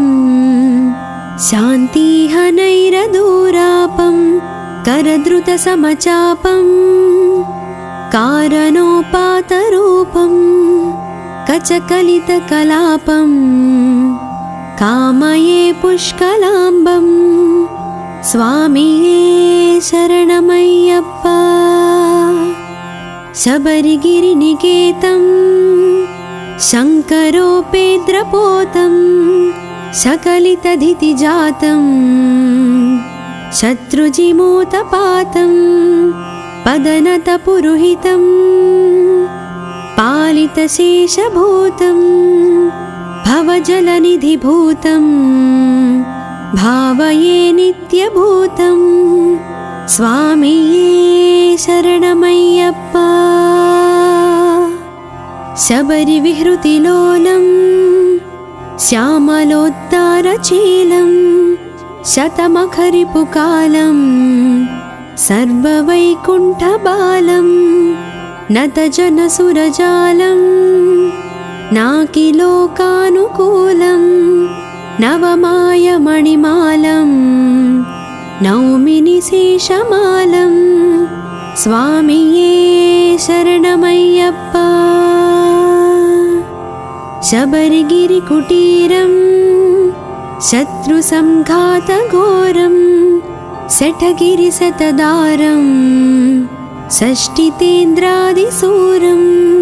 शान्तिहनैरदूरापं करद्रुतसमचापं कारणोपातरूपं कचकलितकलापं कामये पुष्कलाम्बं स्वामिये शरणमय्यप्पा। शबरिगिरिनिकेतं शङ्करोपेद्रपोतं सकलितधितिजातं शत्रुजिमूतपातं पदनतपुरुहितं पालितशेषभूतं भवजलनिधिभूतं भावये नित्यभूतं स्वामिये शरणमय्यप्पा। शबरिविहृतिलोलं श्यामलोद्दारचीलं शतमखरिपुकालं सर्ववैकुण्ठबालं नतजनसुरजालं नाकिलोकानुकूलं नवमायमणिमालं नौमि निशेषमालं स्वामिये शरणमय्यप्पा। शबरिगिरिकुटीरं शत्रुसंघातघोरं शठगिरिशतदारं षष्टितेन्द्रादिसूरं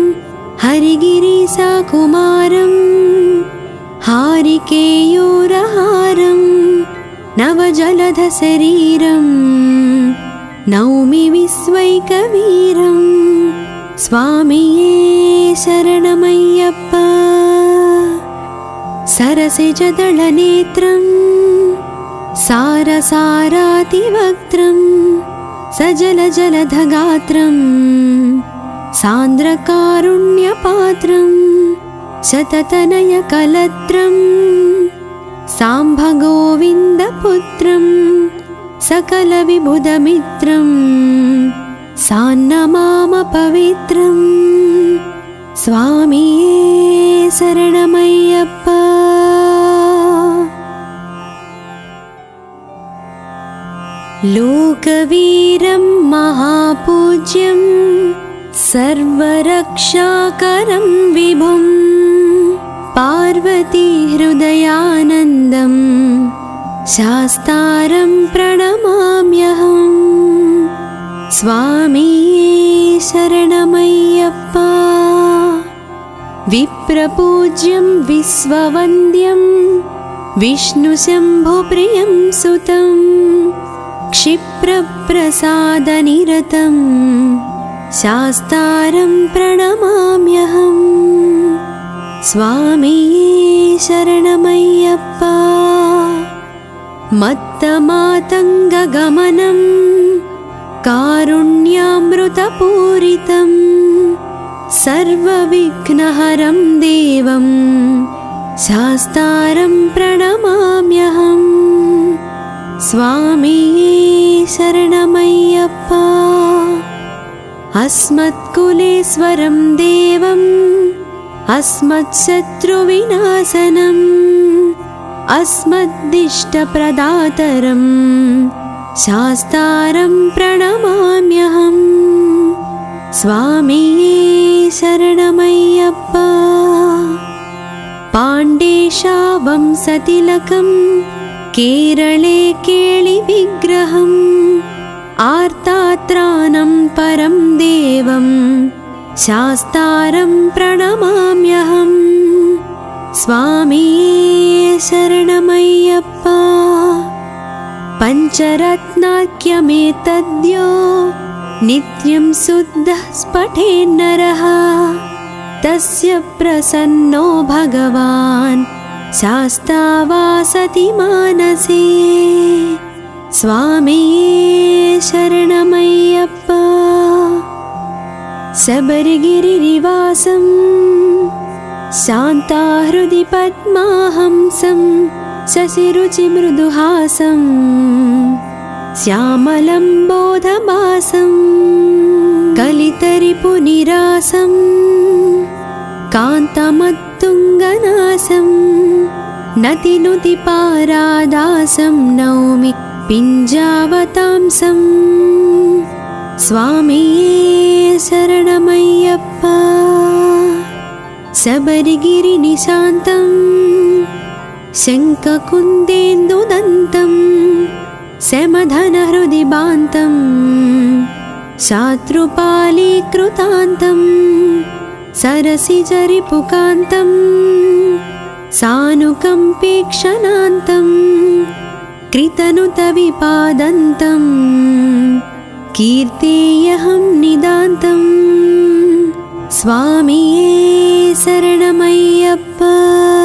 हरिगिरिसाकुमारं हारिकेयूरहारं नवजलधशरीरं नौमि विश्वैकवीरं स्वामिये शरणमय्यप्पा। सरसिजदलनेत्रं सारसारातिवक्त्रं सजलजलधगात्रं सान्द्रकारुण्यपात्रं शततनयकलत्रं साम्भगोविन्दपुत्रं सकलविबुधमित्रं सान्नमामपवित्रं स्वामिये शरणमय्यप्पा। लोकवीरं महापूज्यं सर्वरक्षाकरं विभुं पार्वतीहृदयानन्दं शास्तारं प्रणमाम्यहं स्वामिये शरणमय्यप्पा। विप्रपूज्यं विश्ववन्द्यं विष्णुशम्भुप्रियं सुतं क्षिप्रप्रसादनिरतं शास्तारं प्रणमाम्यहं स्वामिये शरणमय्यप्पा। मत्तमातङ्गगमनं कारुण्यामृतपूरितं सर्वविघ्नहरं देवं शास्तारं प्रणमाम्यहं स्वामिये शरणमय्यप्पा। अस्मत्कुलेश्वरं देवं अस्मत्शत्रुविनाशनम् अस्मद्दिष्टप्रदातरं शास्तारं प्रणमाम्यहं स्वामिये शरणमय्यप्पा। पाण्डेशावंसतिलकं केरळे केळिविग्रहम् आर्तात्रानं परं देवं शास्तारं प्रणमाम्यहं स्वामिये शरणमय्यप्पा। पञ्चरत्नाख्यमेतद्यो नित्यं शुद्धः स्फुटेन्नरः तस्य प्रसन्नो भगवान् शास्ता वासति मानसे स्वामिये शरणमय्यप्पा। शबरिगिरिनिवासं शान्ताहृदि पद्माहंसं शशिरुचिमृदुहासं श्यामलं बोधमासं कलितरिपुनिरासं कान्तमत्तुङ्गनासं नतिनुतिपारादासं नौमि पिञ्जावतांसं स्वामिये शरणमय्यप्पा। शबरिगिरिनिशान्तं शङ्खकुन्देन्दुदन्तं शमधनहृदिबान्तं शात्रुपालीकृतान्तं सरसिजरिपुकान्तं सानुकम्पेक्षणान्तं कृतनुतविपादन्तं कीर्तेयहं निदान्तं स्वामिये शरणमय्यप्पा।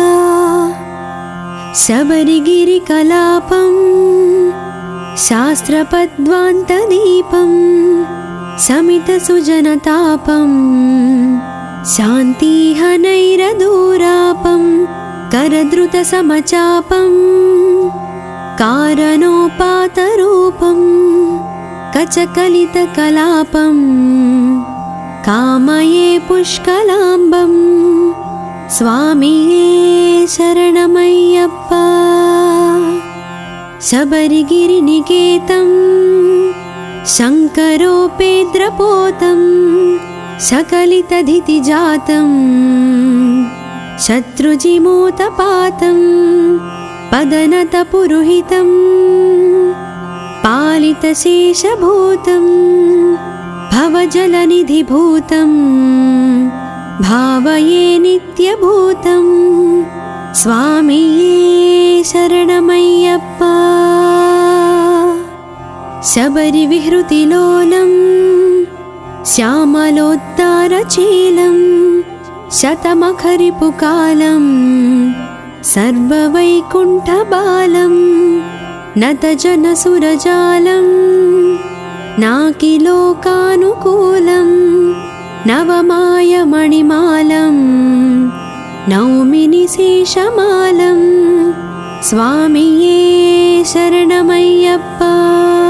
शबरिगिरिकलापं शास्त्रपद्वान्तदीपं शमितसुजनतापं शान्तिहनैरदूरापं करद्रुतसमचापं कारणोपातरूपं कचकलितकलापं कामये पुष्कलाम्बं स्वामिये शरणमय्यप्पा। शबरिगिरिनिकेतं शङ्करोपेद्रपोतं सकलितधितिजातं शत्रुजिमोतपातं पदनतपुरुहितं पालितशेषभूतं भवजलनिधिभूतं भावये नित्यभूतं स्वामिये शरणमय्यप्पा। शबरिविहृतिलोलं श्यामलोत्तारचीलं शतमखरिपुकालं सर्ववैकुण्ठबालं नतजनसुरजालं नाकिलोकानुकूलं नवमायमणिमालं नौमि निशेषमालं स्वामिये शरणमय्यप्पा।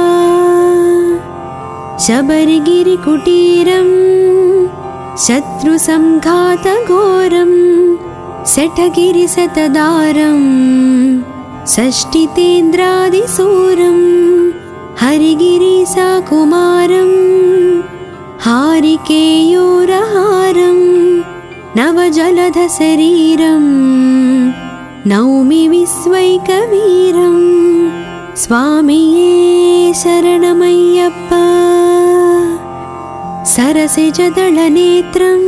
शबरिगिरिकुटीरं शत्रुसंघातघोरं शठगिरिशतदारं षष्टितेन्द्रादिसूरं हरिगिरिसाकुमारं हारिकेयूरहारं नवजलधशरीरं नौमि विश्वैकवीरं स्वामिये शरणमय्यप्पा। सरसिजदलनेत्रं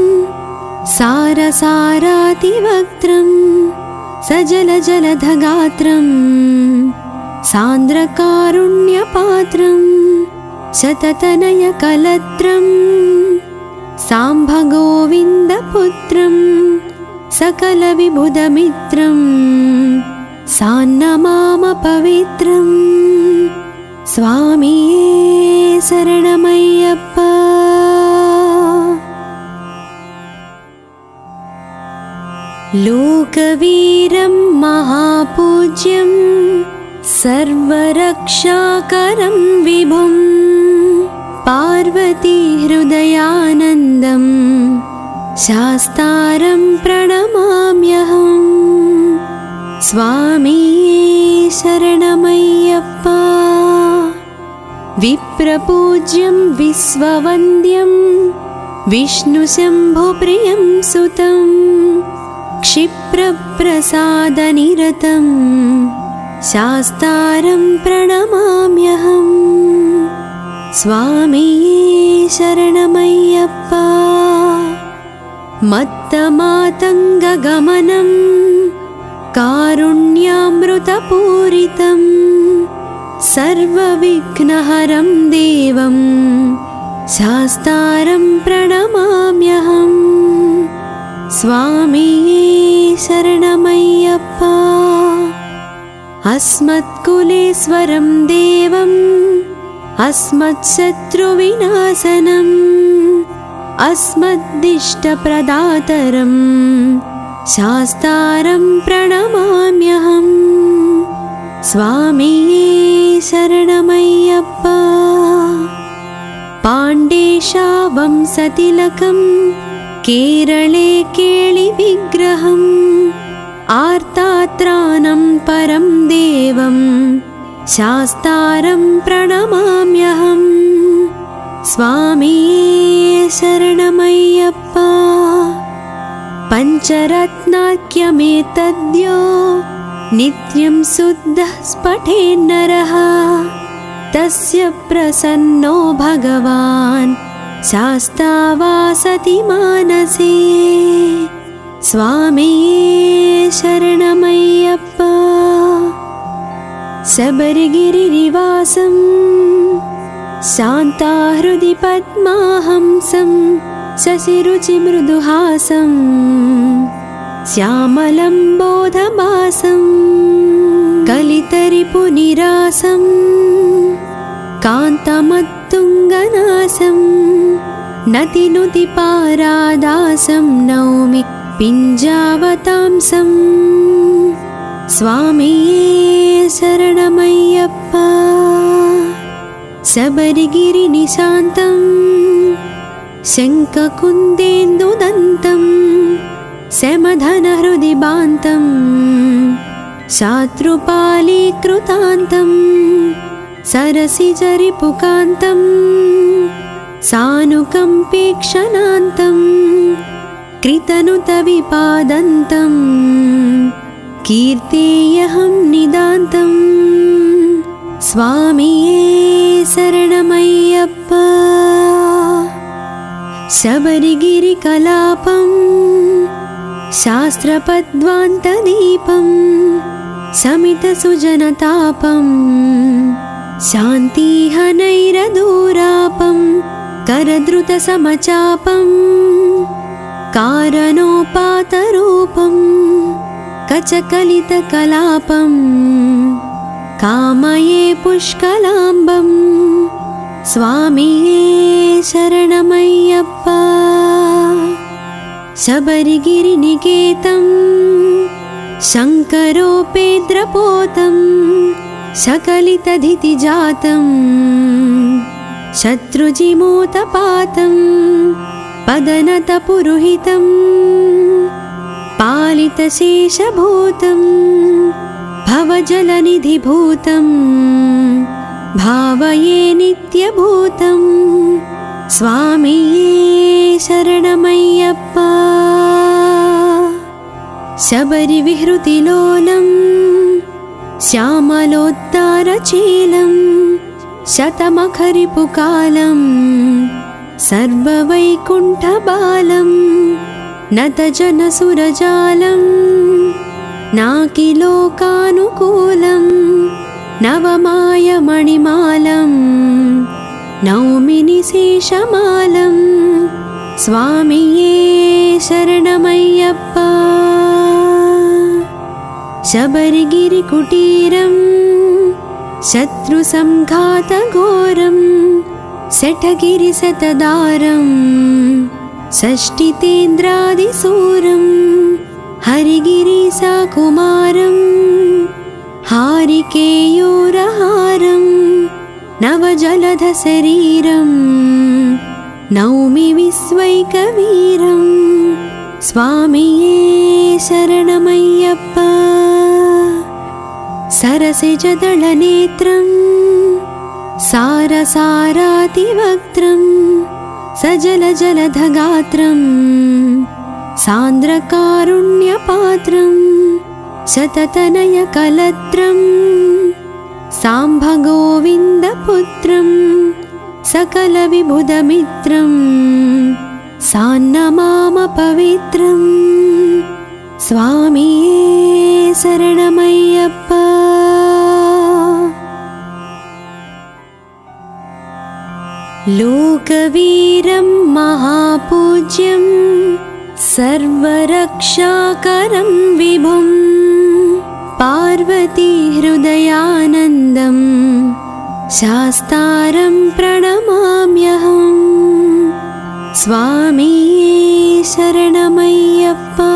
सारसारातिवक्त्रं सजलजलधगात्रं सान्द्रकारुण्यपात्रं शततनयकलत्रं साम्भगोविन्दपुत्रं सकलविबुधमित्रं सान्नमामपवित्रं स्वामिये शरणमय्यप्पा। लोकवीरं महापूज्यं सर्वरक्षाकरं विभुं पार्वतीहृदयानन्दं शास्तारं प्रणमाम्यहं स्वामिये शरणमय्यप्पा। विप्रपूज्यं विश्ववन्द्यं विष्णुशम्भुप्रियं सुतं क्षिप्रप्रसादनिरतं शास्तारं प्रणमाम्यहं स्वामिये शरणमय्यप्पा। मत्तमातङ्गगमनं कारुण्यामृतपूरितं सर्वविघ्नहरं देवं शास्तारं प्रणमाम्यहं स्वामिये शरणमय्यप्पा। अस्मत्कुलेश्वरं देवं अस्मत्शत्रुविनाशनम् अस्मद्दिष्टप्रदातरं शास्तारं प्रणमाम्यहं स्वामिये शरणमय्यप्पा। पाण्डेशावंसतिलकं केरळे केळिविग्रहम् आर्तात्रानं परं देवं शास्तारं प्रणमाम्यहं स्वामिये शरणमय्यप्पा। पञ्चरत्नाख्यमेतद्यो नित्यं शुद्धः स्फुटेन्नरः तस्य प्रसन्नो भगवान् शास्ता वासति मानसे स्वामिये शरणमय्यप्पा। शबरिगिरिनिवासं शान्ताहृदि पद्माहंसं शशिरुचिमृदुहासं श्यामलं बोधमासं कलितरिपुनिरासं कान्तमत्तुङ्गनासं नतिनुतिपारादासं नौमि पिञ्जावतांसं स्वामिये शरणमय्यप्पा। शबरिगिरिनिशान्तं शङ्खकुन्देन्दुदन्तं शमधनहृदिबान्तं शात्रुपालीकृतान्तं सरसिजरिपुकान्तं सानुकम्पेक्षणान्तं कृतनुतविपादन्तं कीर्तेयहं निदान्तं स्वामिये शरणमय्यप्पा शबरिगिरिकलापं शास्त्रपद्वान्तदीपं शमितसुजनतापं शान्तिहनैरदूरापं करद्रुतसमचापं कारणोपातरूपं कचकलितकलापं कामये पुष्कलाम्बं स्वामिये शरणमय्यप्पा शबरिगिरिनिकेतं शङ्करोपेद्रपोतं सकलितधितिजातं शत्रुजिमोतपातं पदनतपुरुहितं पालितशेषभूतं भवजलनिधिभूतं भावये नित्यभूतं स्वामिये शरणमय्यप्पा शबरिविहृतिलोलं श्यामलोद्दारचीलं शतमखरिपुकालं सर्ववैकुण्ठबालं नतजनसुरजालं नाकिलोकानुकूलं नवमायमणिमालं नौमि निशेषमालं स्वामिये शरणमय्यप्पा शबरिगिरिकुटीरं शत्रुसंघातघोरं शठगिरिशतदारं षष्टितेन्द्रादिसूरं हरिगिरिसाकुमारं हारिकेयूरहारं नवजलधशरीरं नौमि विश्वैकवीरं स्वामिये शरणमय्यप्पा सरसिजदलनेत्रं सारसारातिवक्त्रं सजलजलधगात्रं सान्द्रकारुण्यपात्रं शततनयकलत्रं साम्भगोविन्दपुत्रं सकलविबुधमित्रं सान्नमामपवित्रं स्वामिये शरणमय्यप्पा लोकवीरं महापूज्यं सर्वरक्षाकरं विभुं पार्वतीहृदयानन्दं शास्तारं प्रणमाम्यहं स्वामिये शरणमय्यप्पा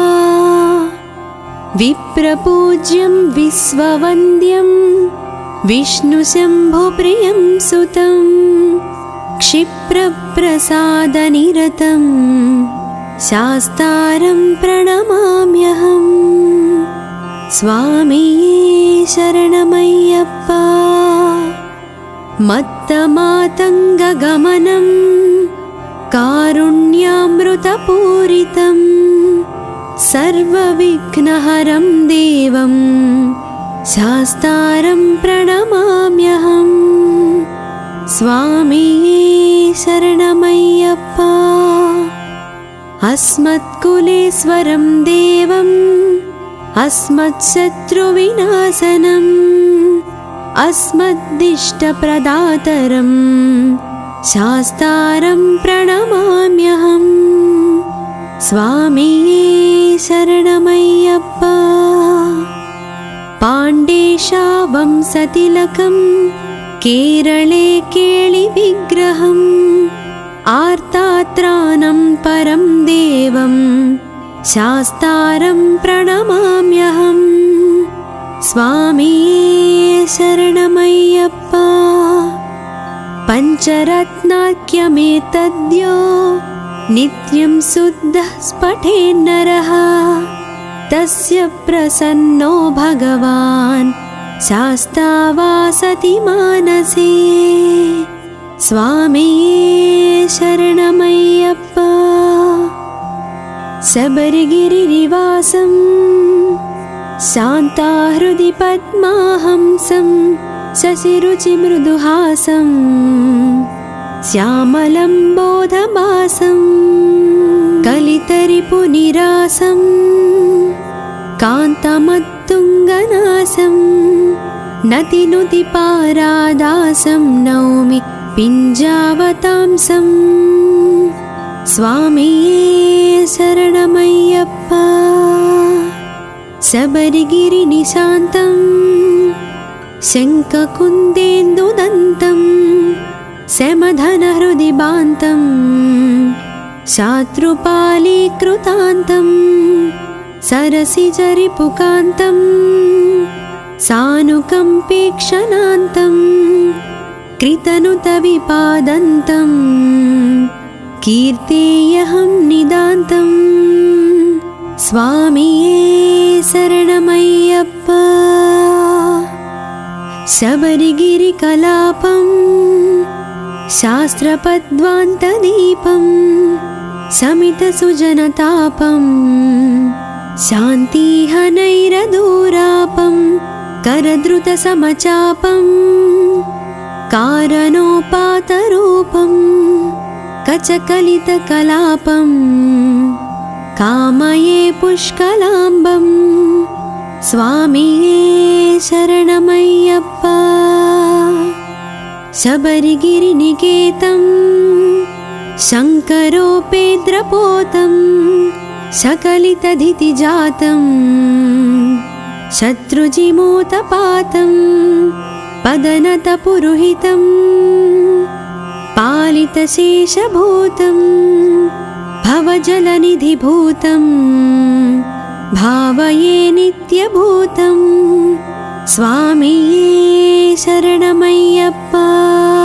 विप्रपूज्यं विश्ववन्द्यं विष्णुशम्भुप्रियं सुतं क्षिप्रप्रसादनिरतं शास्तारं प्रणमाम्यहं स्वामिये शरणमय्यप्पा मत्तमातङ्गगमनं कारुण्यामृतपूरितं सर्वविघ्नहरं देवं शास्तारं प्रणमाम्यहं स्वामिये शरणमय्यप्पा अस्मत्कुलेश्वरं देवं अस्मत्शत्रुविनाशनम् अस्मद्दिष्टप्रदातरं शास्तारं प्रणमाम्यहं स्वामिये शरणमय्यप्पा पाण्डेशावंसतिलकं केरळे केळिविग्रहम् आर्तात्रानं परं देवं शास्तारं प्रणमाम्यहं स्वामिये शरणमय्यप्पा पञ्चरत्नाख्यमेतद्यो नित्यं शुद्धः स्फटेन्नरः तस्य प्रसन्नो भगवान् शास्ता वासति मानसे स्वामिये शरणमय्यप्पा शबरिगिरिनिवासं शान्ताहृदि पद्माहंसं शशिरुचिमृदुहासं श्यामलं बोधमासं कलितरिपुनिरासं कान्तमत्तुङ्गनासं नतिनुतिपारादासं नौमि पिञ्जावतांसं स्वामिये शरणमय्यप्पा। शबरिगिरिनिशान्तं शङ्खकुन्देन्दुदन्तं शमधनहृदि बान्तं शात्रुपालीकृतान्तं सरसिजरिपुकान्तं सानुकम्पेक्षणान्तं कृतनुतविपादन्तं कीर्तेयहं निदान्तं स्वामिये शरणमय्यप्पा। शबरिगिरिकलापं शास्त्रपद्वान्तदीपं शमितसुजनतापं शान्तिहनैरदूरापं करद्रुतसमचापं कारणोपातरूपं कचकलितकलापं कामये पुष्कलाम्बं स्वामिये शरणमय्यप्पा। शबरिगिरिनिकेतं शङ्करोपेद्रपोतं सकलितधितिजातं शत्रुजिमोतपातं पदनतपुरुहितं पालितशेषभूतं भवजलनिधिभूतं भावये नित्यभूतं स्वामिये शरणमय्यप्पा।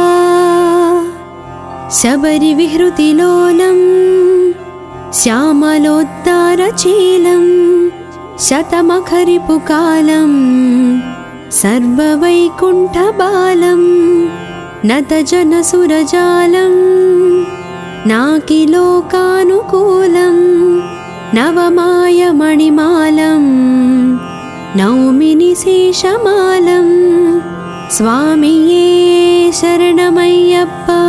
शबरिविहृतिलोलं श्यामलोद्दारचीलं शतमखरिपुकालं सर्ववैकुण्ठबालं नतजनसुरजालं नाकिलोकानुकूलं नवमायमणिमालं नौमि निशेषमालं स्वामिये शरणमय्यप्पा।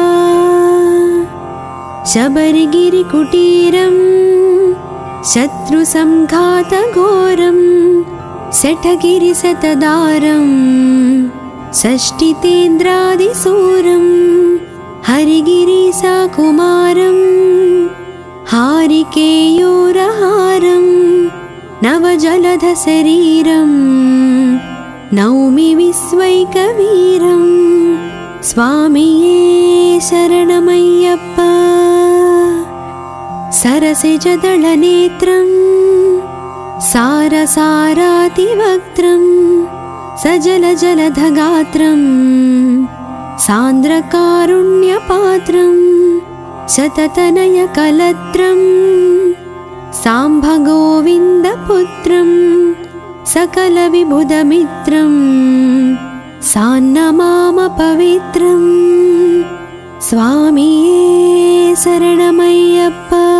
शबरिगिरिकुटीरं शत्रुसंघातघोरं शठगिरिशतदारं षष्टितेन्द्रादिसूरं हरिगिरिसाकुमारं हारिकेयूरहारं नवजलधशरीरं नौमि विश्वैकवीरं स्वामिये शरणमय्यप्पा। सरसिजदलनेत्रं सारसारातिवक्त्रं सजलजलधगात्रं सान्द्रकारुण्यपात्रं शततनयकलत्रं साम्भगोविन्दपुत्रं सकलविबुधमित्रं सान्नमामपवित्रं स्वामिये शरणमय्यप्पा।